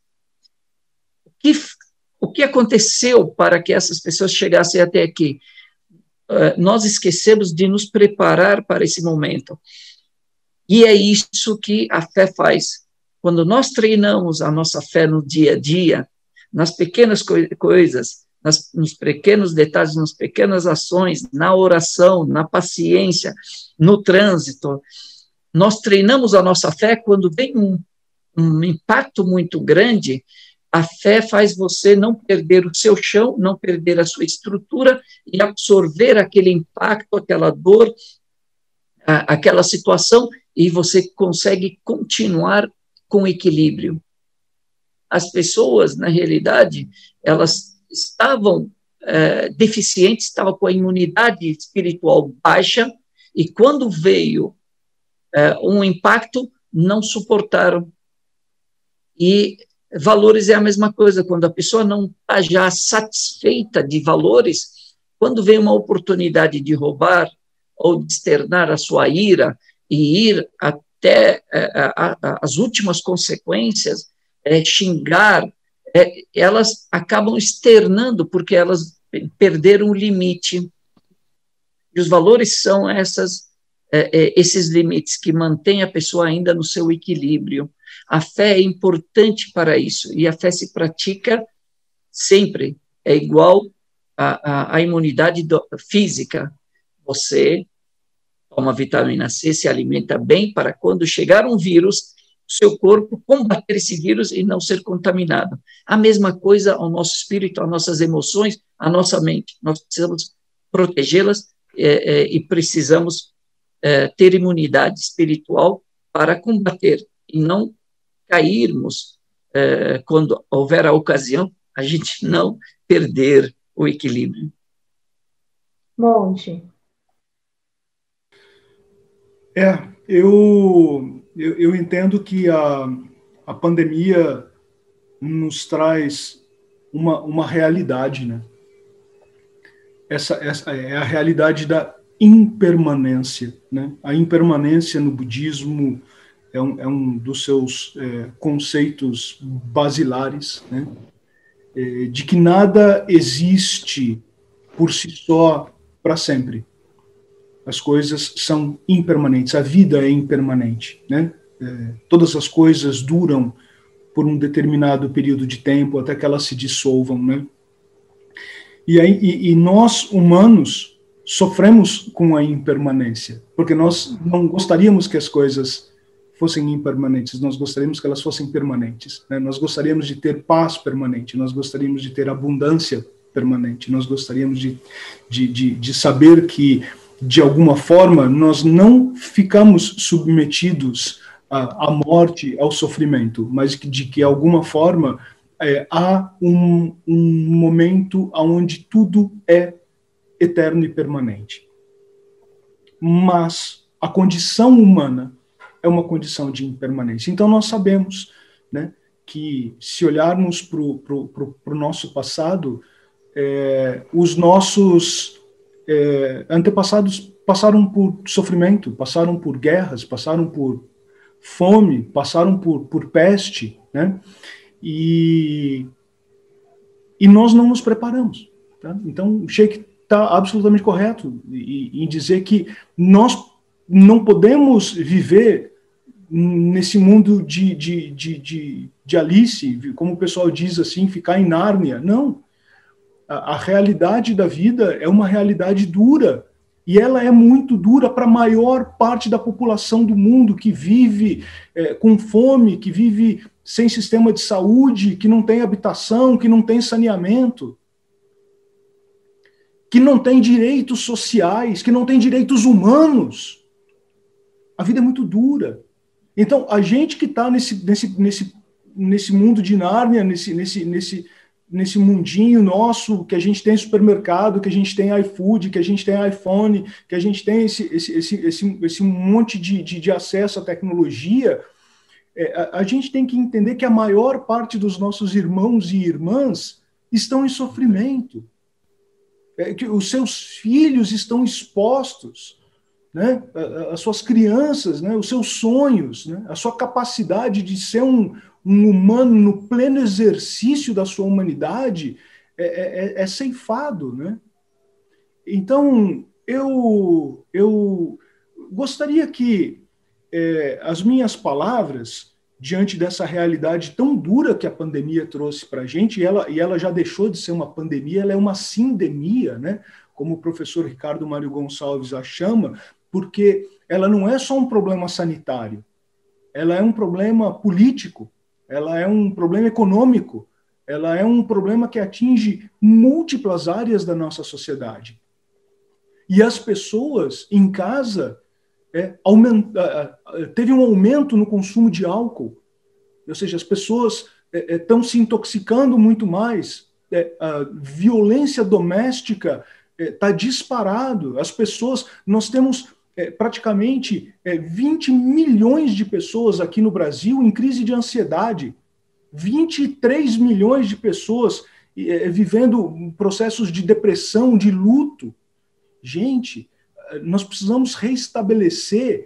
O que aconteceu para que essas pessoas chegassem até aqui? Nós esquecemos de nos preparar para esse momento. E é isso que a fé faz. Quando nós treinamos a nossa fé no dia a dia, nas pequenas coisas, nos pequenos detalhes, nas pequenas ações, na oração, na paciência, no trânsito, nós treinamos a nossa fé. Quando vem um impacto muito grande, a fé faz você não perder o seu chão, não perder a sua estrutura e absorver aquele impacto, aquela dor, aquela situação, e você consegue continuar com equilíbrio. As pessoas, na realidade, elas estavam deficientes, estavam com a imunidade espiritual baixa, e quando veio um impacto, não suportaram. E valores é a mesma coisa. Quando a pessoa não está já satisfeita de valores, quando vem uma oportunidade de roubar ou de externar a sua ira e ir até as últimas consequências, xingar, elas acabam externando porque elas perderam o limite. E os valores são esses limites que mantêm a pessoa ainda no seu equilíbrio. A fé é importante para isso, e a fé se pratica sempre. É igual à imunidade física. Você toma vitamina C, se alimenta bem, para quando chegar um vírus, o seu corpo combater esse vírus e não ser contaminado. A mesma coisa ao nosso espírito, às nossas emoções, à nossa mente. Nós precisamos protegê-las e precisamos ter imunidade espiritual para combater e não cairmos quando houver a ocasião, a gente não perder o equilíbrio. Monte. Eu entendo que a pandemia nos traz uma realidade, né? Essa é a realidade da impermanência, né? A impermanência no budismo é um dos seus conceitos basilares, né? De que nada existe por si só para sempre. As coisas são impermanentes, a vida é impermanente, né? Todas as coisas duram por um determinado período de tempo até que elas se dissolvam, né? E nós, humanos, sofremos com a impermanência, porque nós não gostaríamos que as coisas fossem impermanentes, nós gostaríamos que elas fossem permanentes, né? Nós gostaríamos de ter paz permanente, nós gostaríamos de ter abundância permanente, nós gostaríamos de saber que, de alguma forma, nós não ficamos submetidos à morte, ao sofrimento, mas de que, de alguma forma, há um momento onde tudo é eterno e permanente. Mas a condição humana é uma condição de impermanência. Então nós sabemos, né, que se olharmos para o nosso passado, os nossos antepassados passaram por sofrimento, passaram por guerras, passaram por fome, passaram por peste, né? E nós não nos preparamos. Tá? Então, o Sheikh está absolutamente correto em dizer que nós não podemos viver nesse mundo de Alice, como o pessoal diz assim, ficar em Nárnia. Não. A realidade da vida é uma realidade dura, e ela é muito dura para a maior parte da população do mundo que vive com fome, que vive sem sistema de saúde, que não tem habitação, que não tem saneamento, que não tem direitos sociais, que não tem direitos humanos. A vida é muito dura. Então, a gente que está nesse mundo de Nárnia, nesse mundinho nosso, que a gente tem supermercado, que a gente tem iFood, que a gente tem iPhone, que a gente tem esse monte de acesso à tecnologia, a gente tem que entender que a maior parte dos nossos irmãos e irmãs estão em sofrimento, que os seus filhos estão expostos, né? As suas crianças, né? Os seus sonhos, né? A sua capacidade de ser um humano no pleno exercício da sua humanidade é ceifado, né? Então, eu gostaria que as minhas palavras, diante dessa realidade tão dura que a pandemia trouxe para a gente, e ela já deixou de ser uma pandemia, ela é uma sindemia, né? Como o professor Ricardo Mário Gonçalves a chama, porque ela não é só um problema sanitário, ela é um problema político, ela é um problema econômico, ela é um problema que atinge múltiplas áreas da nossa sociedade. E as pessoas em casa teve um aumento no consumo de álcool, ou seja, as pessoas estão se intoxicando muito mais, a violência doméstica está disparado, as pessoas, nós temos praticamente 20 milhões de pessoas aqui no Brasil em crise de ansiedade, 23 milhões de pessoas vivendo processos de depressão, de luto. Gente, nós precisamos reestabelecer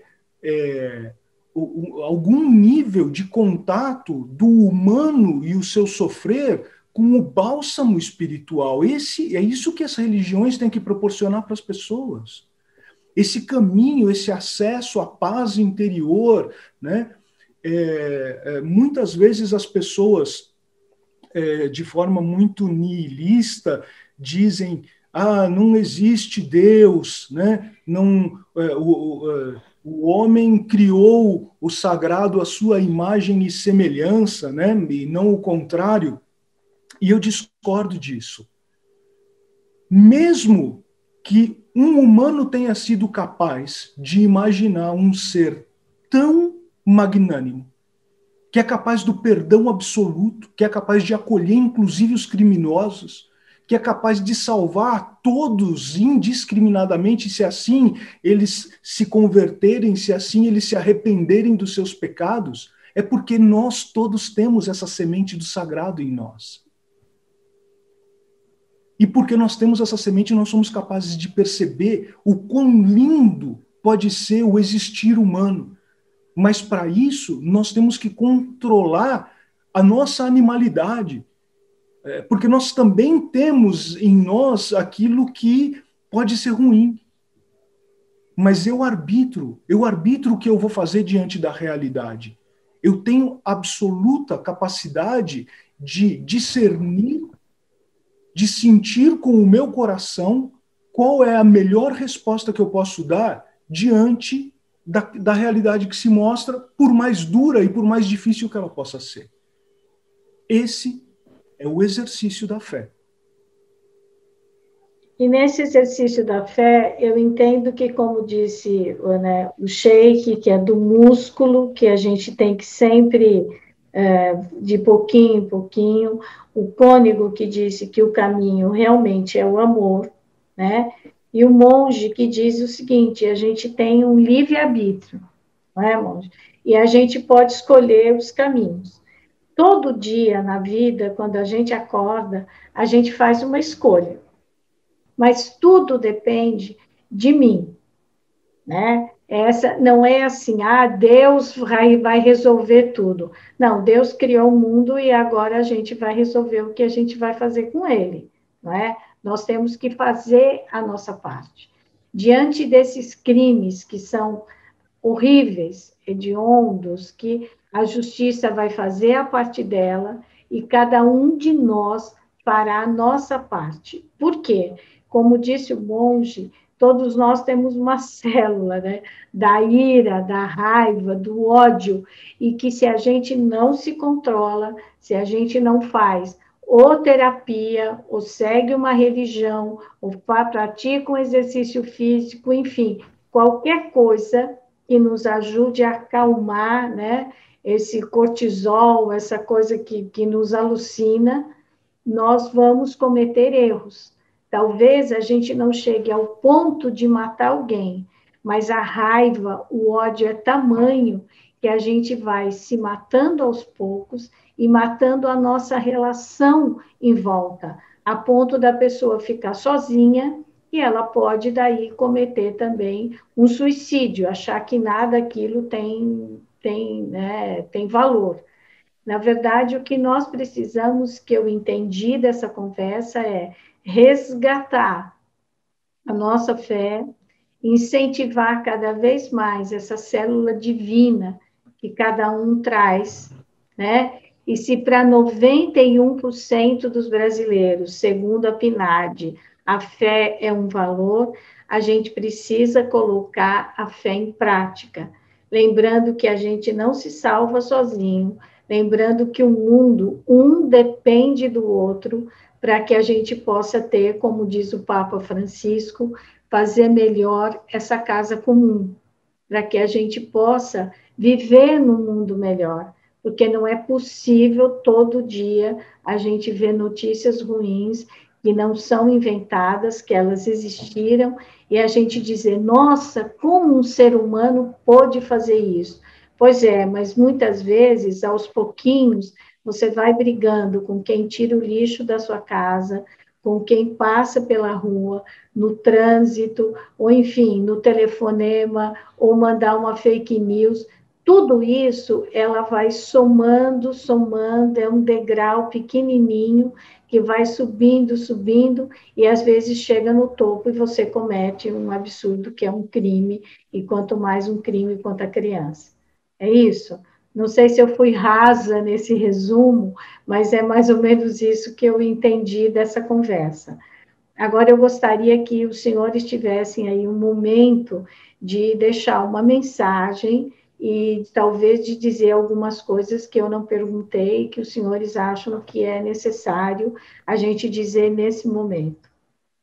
algum nível de contato do humano e o seu sofrer com o bálsamo espiritual. É isso que as religiões têm que proporcionar para as pessoas. Esse caminho, esse acesso à paz interior, né? Muitas vezes as pessoas, de forma muito nihilista, dizem: não existe Deus, né? Não, o homem criou o sagrado à sua imagem e semelhança, né? E não o contrário. E eu discordo disso. Mesmo que um humano tenha sido capaz de imaginar um ser tão magnânimo, que é capaz do perdão absoluto, que é capaz de acolher inclusive os criminosos, que é capaz de salvar todos indiscriminadamente, se assim eles se converterem, se assim eles se arrependerem dos seus pecados, é porque nós todos temos essa semente do sagrado em nós. E porque nós temos essa semente, nós somos capazes de perceber o quão lindo pode ser o existir humano. Mas para isso, nós temos que controlar a nossa animalidade. Porque nós também temos em nós aquilo que pode ser ruim. Mas eu arbitro o que eu vou fazer diante da realidade. Eu tenho absoluta capacidade de discernir, de sentir com o meu coração qual é a melhor resposta que eu posso dar diante da realidade que se mostra, por mais dura e por mais difícil que ela possa ser. Esse é o exercício da fé. E nesse exercício da fé, eu entendo que, como disse, né, o Sheik, que é do músculo, que a gente tem que sempre, de pouquinho em pouquinho, o Cônego, que disse que o caminho realmente é o amor, né? E o monge, que diz o seguinte: a gente tem um livre-arbítrio, não é, monge? E a gente pode escolher os caminhos. Todo dia na vida, quando a gente acorda, a gente faz uma escolha. Mas tudo depende de mim, né? Essa não é assim, Deus vai resolver tudo. Não, Deus criou o mundo e agora a gente vai resolver o que a gente vai fazer com ele, não é? Nós temos que fazer a nossa parte. Diante desses crimes que são horríveis, hediondos, que a justiça vai fazer a parte dela e cada um de nós fará a nossa parte. Por quê? Como disse o monge, todos nós temos uma célula, né? Da ira, da raiva, do ódio, e que se a gente não se controla, se a gente não faz ou terapia, ou segue uma religião, ou pratica um exercício físico, enfim, qualquer coisa que nos ajude a acalmar, né, esse cortisol, essa coisa que nos alucina, nós vamos cometer erros. Talvez a gente não chegue ao ponto de matar alguém, mas a raiva, o ódio é tamanho que a gente vai se matando aos poucos e matando a nossa relação em volta, a ponto da pessoa ficar sozinha e ela pode daí cometer também um suicídio, achar que nada aquilo tem valor. Na verdade, o que nós precisamos, que eu entendi dessa conversa, é resgatar a nossa fé, incentivar cada vez mais essa célula divina que cada um traz, né? E se para 91% dos brasileiros, segundo a PNAD, a fé é um valor, a gente precisa colocar a fé em prática, lembrando que a gente não se salva sozinho, lembrando que o mundo, um depende do outro, para que a gente possa ter, como diz o Papa Francisco, fazer melhor essa casa comum, para que a gente possa viver num mundo melhor, porque não é possível todo dia a gente ver notícias ruins que não são inventadas, que elas existiram, e a gente dizer, nossa, como um ser humano pôde fazer isso? Pois é, mas muitas vezes, aos pouquinhos, você vai brigando com quem tira o lixo da sua casa, com quem passa pela rua, no trânsito, ou enfim, no telefonema, ou mandar uma fake news. Tudo isso, ela vai somando, é um degrau pequenininho que vai subindo, e às vezes chega no topo e você comete um absurdo que é um crime, e quanto mais um crime contra a criança. É isso? Não sei se eu fui rasa nesse resumo, mas é mais ou menos isso que eu entendi dessa conversa. Agora, eu gostaria que os senhores tivessem aí um momento de deixar uma mensagem e talvez de dizer algumas coisas que eu não perguntei, que os senhores acham que é necessário a gente dizer nesse momento.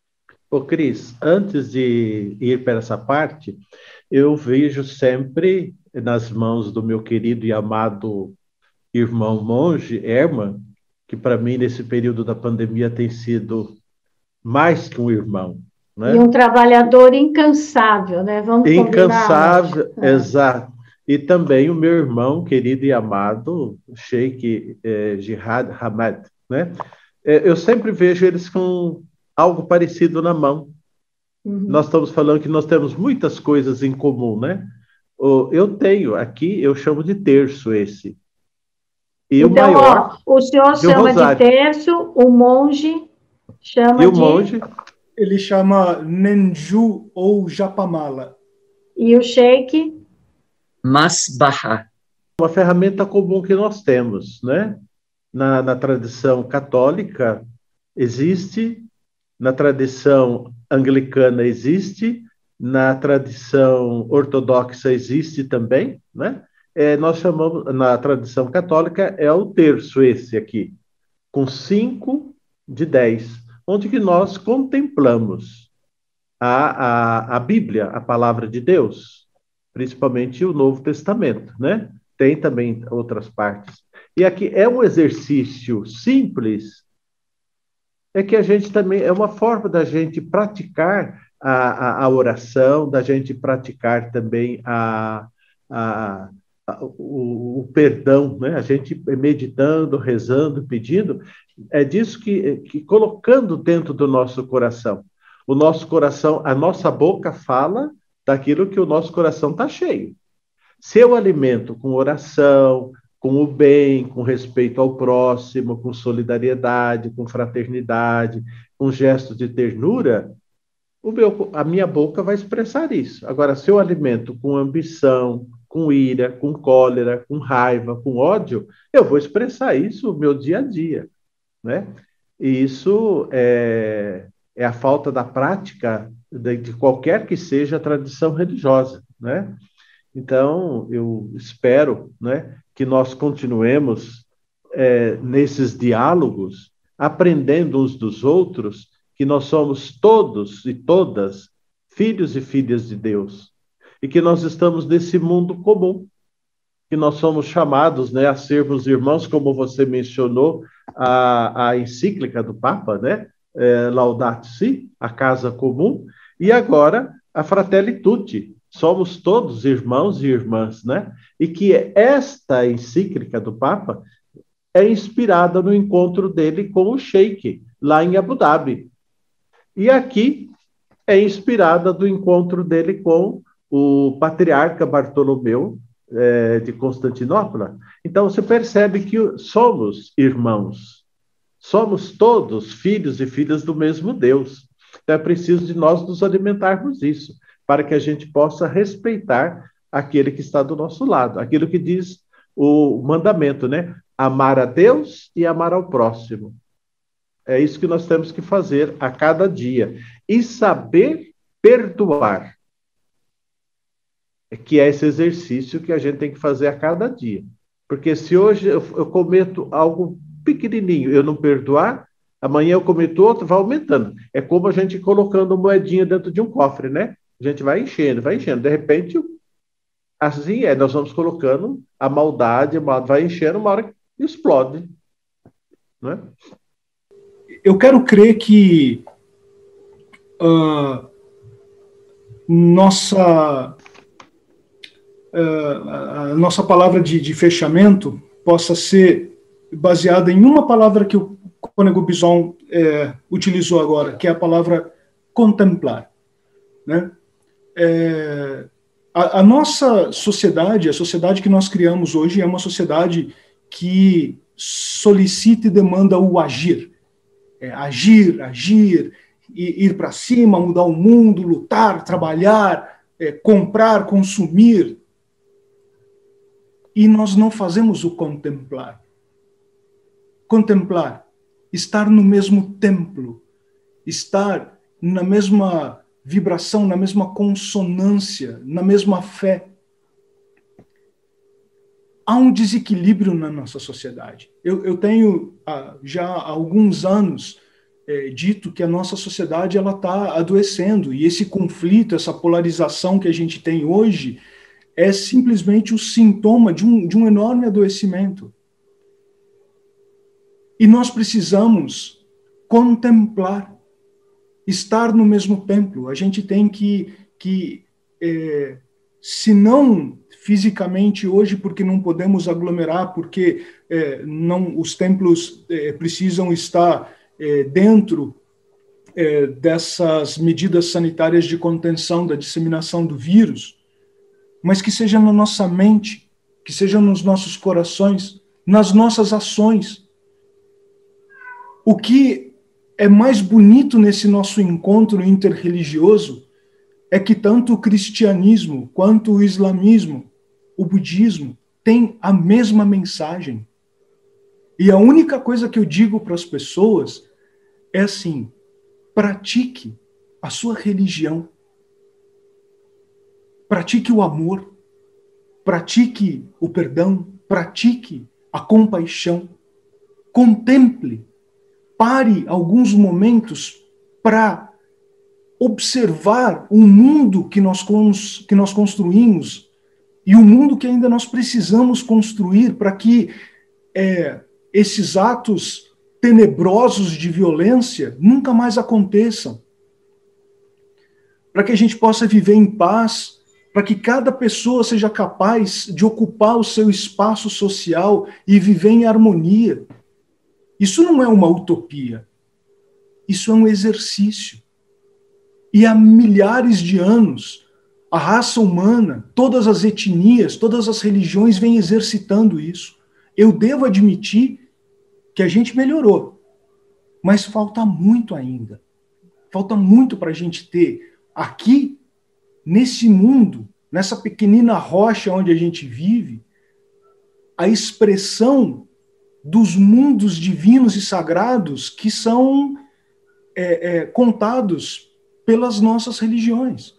Ô, Cris, antes de ir para essa parte, eu vejo sempre nas mãos do meu querido e amado irmão monge, Herman, que para mim, nesse período da pandemia, tem sido mais que um irmão, né? E um trabalhador incansável, né? Vamos combinar, Monge. Incansável, exato. E também o meu irmão querido e amado, Sheikh Jihad Hamad, né? Eu sempre vejo eles com algo parecido na mão. Nós estamos falando que nós temos muitas coisas em comum, né? Eu tenho aqui, eu chamo de terço esse. E então, o maior, o senhor chama de terço, o monge chama e o monge, ele chama Nenju ou Japamala. E o sheik? Masbahá. Uma ferramenta comum que nós temos, né? Na tradição católica existe, na tradição anglicana existe, na tradição ortodoxa existe também, né? Nós chamamos, na tradição católica, é o terço esse aqui, com 5 de 10, onde que nós contemplamos a Bíblia, a palavra de Deus, principalmente o Novo Testamento, né? Tem também outras partes. E aqui é um exercício simples, é que a gente também, é uma forma da gente praticar a oração, da gente praticar também o perdão, né? A gente meditando, rezando, pedindo, é disso que colocando dentro do nosso coração. O nosso coração, a nossa boca fala daquilo que o nosso coração está cheio. Se eu alimento com oração, com o bem, com respeito ao próximo, com solidariedade, com fraternidade, com gestos de ternura, a minha boca vai expressar isso. Agora, se eu alimento com ambição, com ira, com cólera, com raiva, com ódio, eu vou expressar isso no meu dia a dia, né? E isso é a falta da prática de qualquer que seja a tradição religiosa, né? Então, eu espero, né, que nós continuemos nesses diálogos, aprendendo uns dos outros, que nós somos todos e todas filhos e filhas de Deus, e que nós estamos nesse mundo comum, que nós somos chamados, né, a sermos irmãos, como você mencionou, a encíclica do Papa, né, Laudato Si, a casa comum, e agora a Fratelli Tutti, somos todos irmãos e irmãs, né? E que esta encíclica do Papa é inspirada no encontro dele com o Sheik, lá em Abu Dhabi. E aqui é inspirada do encontro dele com o patriarca Bartolomeu de Constantinopla. Então, você percebe que somos irmãos, somos todos filhos e filhas do mesmo Deus. Então, é preciso de nós nos alimentarmos disso, para que a gente possa respeitar aquele que está do nosso lado, aquilo que diz o mandamento, né? Amar a Deus e amar ao próximo. É isso que nós temos que fazer a cada dia. E saber perdoar, que é esse exercício que a gente tem que fazer a cada dia. Porque se hoje eu cometo algo pequenininho, eu não perdoar, amanhã eu cometo outro, vai aumentando. É como a gente colocando moedinha dentro de um cofre, né? A gente vai enchendo, vai enchendo. De repente, assim nós vamos colocando a maldade, vai enchendo, uma hora que explode. Né? Eu quero crer que a nossa palavra de fechamento possa ser baseada em uma palavra que o Cônego Bison utilizou agora, que é a palavra contemplar. Né? A nossa sociedade, a sociedade que nós criamos hoje, é uma sociedade que solicita e demanda o agir. Agir, ir para cima, mudar o mundo, lutar, trabalhar, comprar, consumir. E nós não fazemos o contemplar. Contemplar, estar no mesmo templo, estar na mesma vibração, na mesma consonância, na mesma fé. Há um desequilíbrio na nossa sociedade. Eu tenho já há alguns anos dito que a nossa sociedade ela está adoecendo, e esse conflito, essa polarização que a gente tem hoje é simplesmente o sintoma de um enorme adoecimento. E nós precisamos contemplar, estar no mesmo templo. A gente tem que se não fisicamente hoje, porque não podemos aglomerar, porque os templos precisam estar dentro dessas medidas sanitárias de contenção da disseminação do vírus, mas que seja na nossa mente, que seja nos nossos corações, nas nossas ações. O que é mais bonito nesse nosso encontro interreligioso é que tanto o cristianismo quanto o islamismo, o budismo, têm a mesma mensagem. E a única coisa que eu digo para as pessoas é assim: pratique a sua religião. Pratique o amor. Pratique o perdão. Pratique a compaixão. Contemple. Pare alguns momentos para observar o mundo que nós construímos e o mundo que ainda nós precisamos construir para que esses atos tenebrosos de violência nunca mais aconteçam. Para que a gente possa viver em paz, para que cada pessoa seja capaz de ocupar o seu espaço social e viver em harmonia. Isso não é uma utopia. Isso é um exercício. E há milhares de anos, a raça humana, todas as etnias, todas as religiões vêm exercitando isso. Eu devo admitir que a gente melhorou, mas falta muito ainda. Falta muito para a gente ter aqui, nesse mundo, nessa pequenina rocha onde a gente vive, a expressão dos mundos divinos e sagrados que são contados pelas nossas religiões.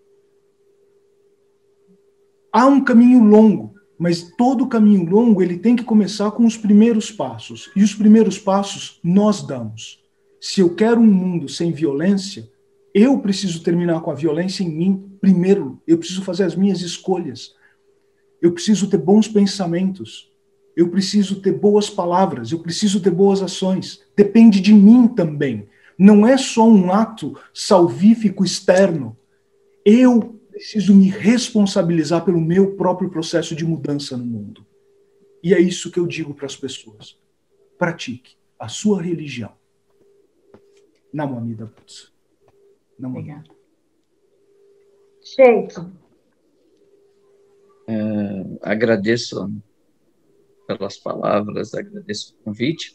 Há um caminho longo, mas todo caminho longo ele tem que começar com os primeiros passos. E os primeiros passos nós damos. Se eu quero um mundo sem violência, eu preciso terminar com a violência em mim primeiro. Eu preciso fazer as minhas escolhas. Eu preciso ter bons pensamentos. Eu preciso ter boas palavras. Eu preciso ter boas ações. Depende de mim também. Não é só um ato salvífico externo. Eu preciso me responsabilizar pelo meu próprio processo de mudança no mundo. E é isso que eu digo para as pessoas. Pratique a sua religião. Namo Amida Butsu. Obrigada. Sheikh. Agradeço pelas palavras, agradeço o convite.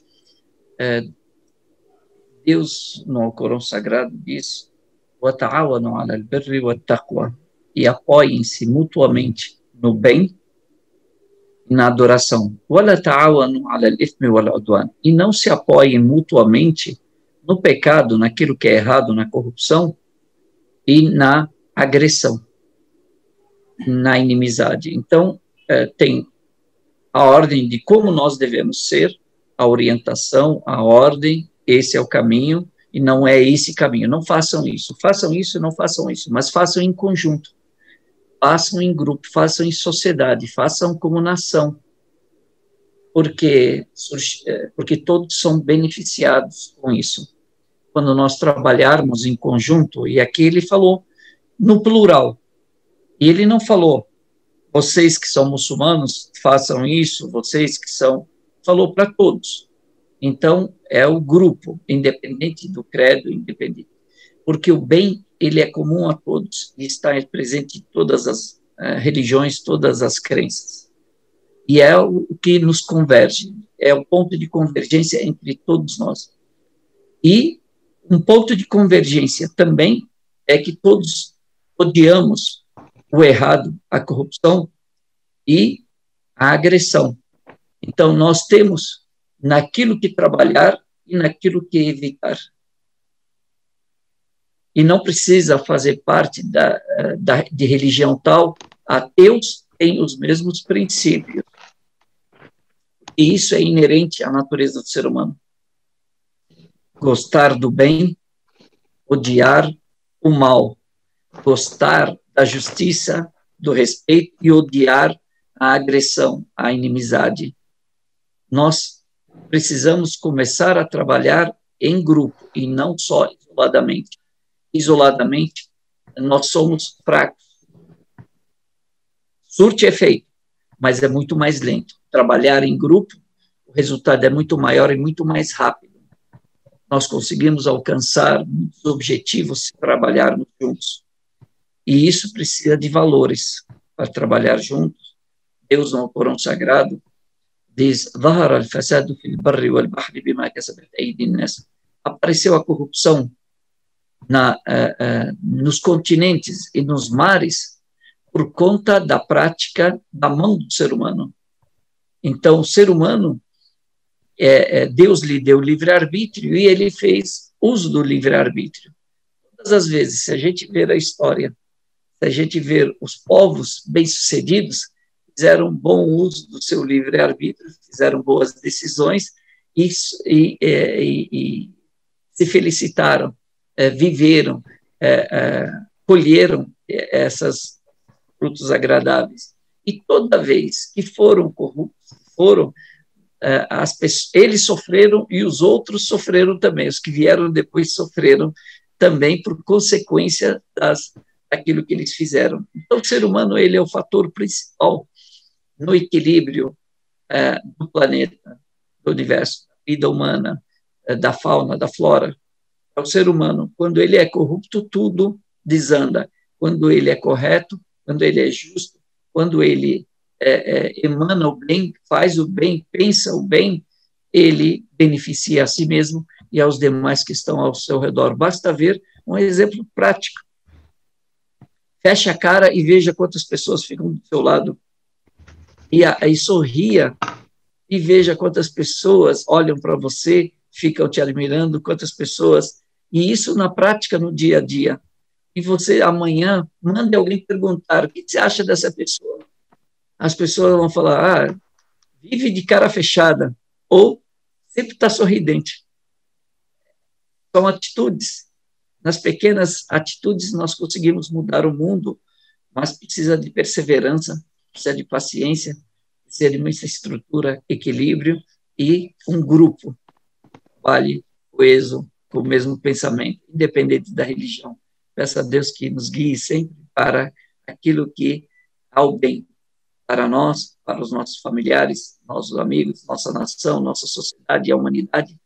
Deus, no Corão Sagrado, diz: وَتَعَاوَنُوا عَلَى الْبِرِّ وَالتَّقْوَى, e apoiem-se mutuamente no bem e na adoração. وَلَا تَعَاوَنُوا عَلَى الْإِثْمِ وَالْعُدْوَانِ, e não se apoiem mutuamente no pecado, naquilo que é errado, na corrupção e na agressão, na inimizade. Então, tem a ordem de como nós devemos ser, a orientação, a ordem, esse é o caminho, e não é esse caminho. Não façam isso, não façam isso, mas façam em conjunto, façam em grupo, façam em sociedade, façam como nação, porque todos são beneficiados com isso. Quando nós trabalharmos em conjunto, e aqui ele falou no plural, e ele não falou, vocês que são muçulmanos, façam isso, vocês que são... Falou para todos. Então, é o grupo, independente do credo, independente. Porque o bem, ele é comum a todos, e está presente em todas as religiões, todas as crenças. E é o que nos converge, é o ponto de convergência entre todos nós. E um ponto de convergência também é que todos odiamos o errado, a corrupção e a agressão. Então, nós temos naquilo que trabalhar e naquilo que evitar. E não precisa fazer parte de religião tal. Ateus têm os mesmos princípios. E isso é inerente à natureza do ser humano. gostar do bem, odiar o mal, gostar da justiça, do respeito e odiar a agressão, a inimizade. Nós precisamos começar a trabalhar em grupo e não só isoladamente. Isoladamente, nós somos fracos. Surte efeito, mas é muito mais lento. Trabalhar em grupo, o resultado é muito maior e muito mais rápido. Nós conseguimos alcançar muitos objetivos se trabalharmos juntos. E isso precisa de valores para trabalhar juntos. Deus, no Corão Sagrado, diz: apareceu a corrupção nos continentes e nos mares por conta da prática da mão do ser humano. Então, o ser humano, Deus lhe deu livre-arbítrio e ele fez uso do livre-arbítrio. Todas as vezes, se a gente ver a história, se a gente ver os povos bem-sucedidos, fizeram bom uso do seu livre-arbítrio, fizeram boas decisões e se felicitaram, viveram, colheram esses frutos agradáveis. E toda vez que foram corruptos, eles sofreram e os outros sofreram também. Os que vieram depois sofreram também por consequência daquilo que eles fizeram. Então, o ser humano, ele é o fator principal no equilíbrio do planeta, do universo, da vida humana, da fauna, da flora. É o ser humano. Quando ele é corrupto, tudo desanda. Quando ele é correto, quando ele é justo, quando ele emana o bem, faz o bem, pensa o bem, ele beneficia a si mesmo e aos demais que estão ao seu redor. Basta ver um exemplo prático. Feche a cara e veja quantas pessoas ficam do seu lado. E sorria e veja quantas pessoas olham para você, ficam te admirando, quantas pessoas. E isso na prática, no dia a dia. E você, amanhã, mande alguém perguntar: o que você acha dessa pessoa? As pessoas vão falar: vive de cara fechada, ou sempre está sorridente. São atitudes. Nas pequenas atitudes nós conseguimos mudar o mundo, mas precisa de perseverança, precisa de paciência, precisa de muita estrutura, equilíbrio e um grupo trabalhe coeso, com o mesmo pensamento, independente da religião. Peço a Deus que nos guie sempre para aquilo que há o bem para nós, para os nossos familiares, nossos amigos, nossa nação, nossa sociedade e a humanidade.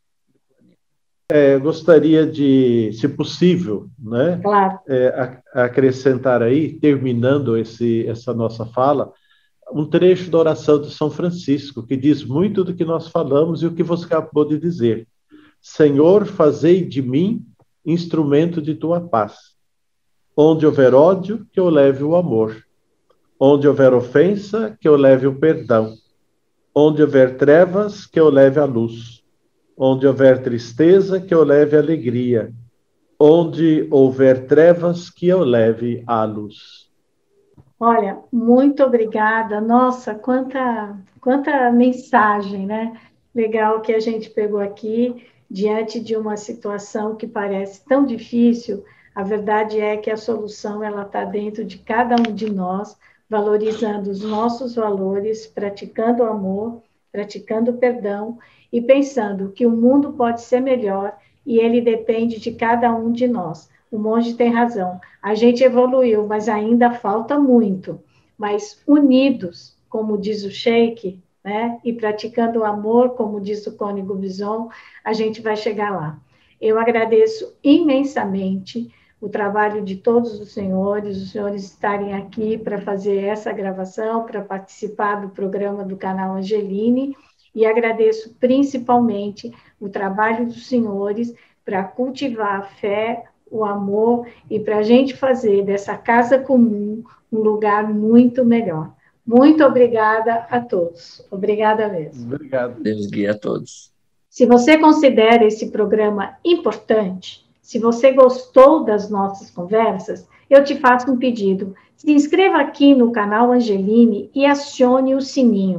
Gostaria de, se possível, né, Claro. Acrescentar aí, terminando essa nossa fala, um trecho da oração de São Francisco, que diz muito do que nós falamos e o que você acabou de dizer. Senhor, fazei de mim instrumento de tua paz. Onde houver ódio, que eu leve o amor. Onde houver ofensa, que eu leve o perdão. Onde houver trevas, que eu leve a luz. Onde houver tristeza, que eu leve a alegria. Onde houver trevas, que eu leve a luz. Olha, muito obrigada. Nossa, quanta mensagem, né? Legal que a gente pegou aqui diante de uma situação que parece tão difícil. A verdade é que a solução ela está dentro de cada um de nós, valorizando os nossos valores, praticando o amor, praticando o perdão e pensando que o mundo pode ser melhor e ele depende de cada um de nós. O monge tem razão. A gente evoluiu, mas ainda falta muito. Mas unidos, como diz o Sheik, né? E praticando o amor, como diz o Cônego Bison, a gente vai chegar lá. Eu agradeço imensamente o trabalho de todos os senhores estarem aqui para fazer essa gravação, para participar do programa do canal Angeline, e agradeço principalmente o trabalho dos senhores para cultivar a fé, o amor, e para a gente fazer dessa casa comum um lugar muito melhor. Muito obrigada a todos. Obrigada mesmo. Obrigado. Deus guie a todos. Se você considera esse programa importante, se você gostou das nossas conversas, eu te faço um pedido. Se inscreva aqui no canal Angeline e acione o sininho.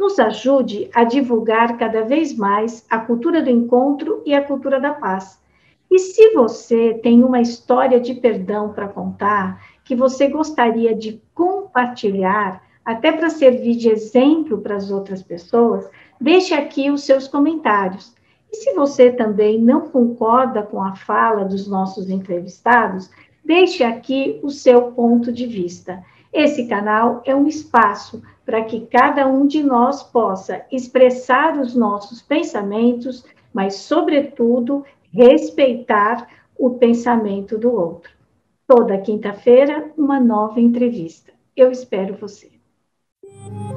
nos ajude a divulgar cada vez mais a cultura do encontro e a cultura da paz. E se você tem uma história de perdão para contar, que você gostaria de compartilhar, até para servir de exemplo para as outras pessoas, deixe aqui os seus comentários. E se você também não concorda com a fala dos nossos entrevistados, deixe aqui o seu ponto de vista. Esse canal é um espaço para que cada um de nós possa expressar os nossos pensamentos, mas, sobretudo, respeitar o pensamento do outro. Toda quinta-feira, uma nova entrevista. Eu espero você.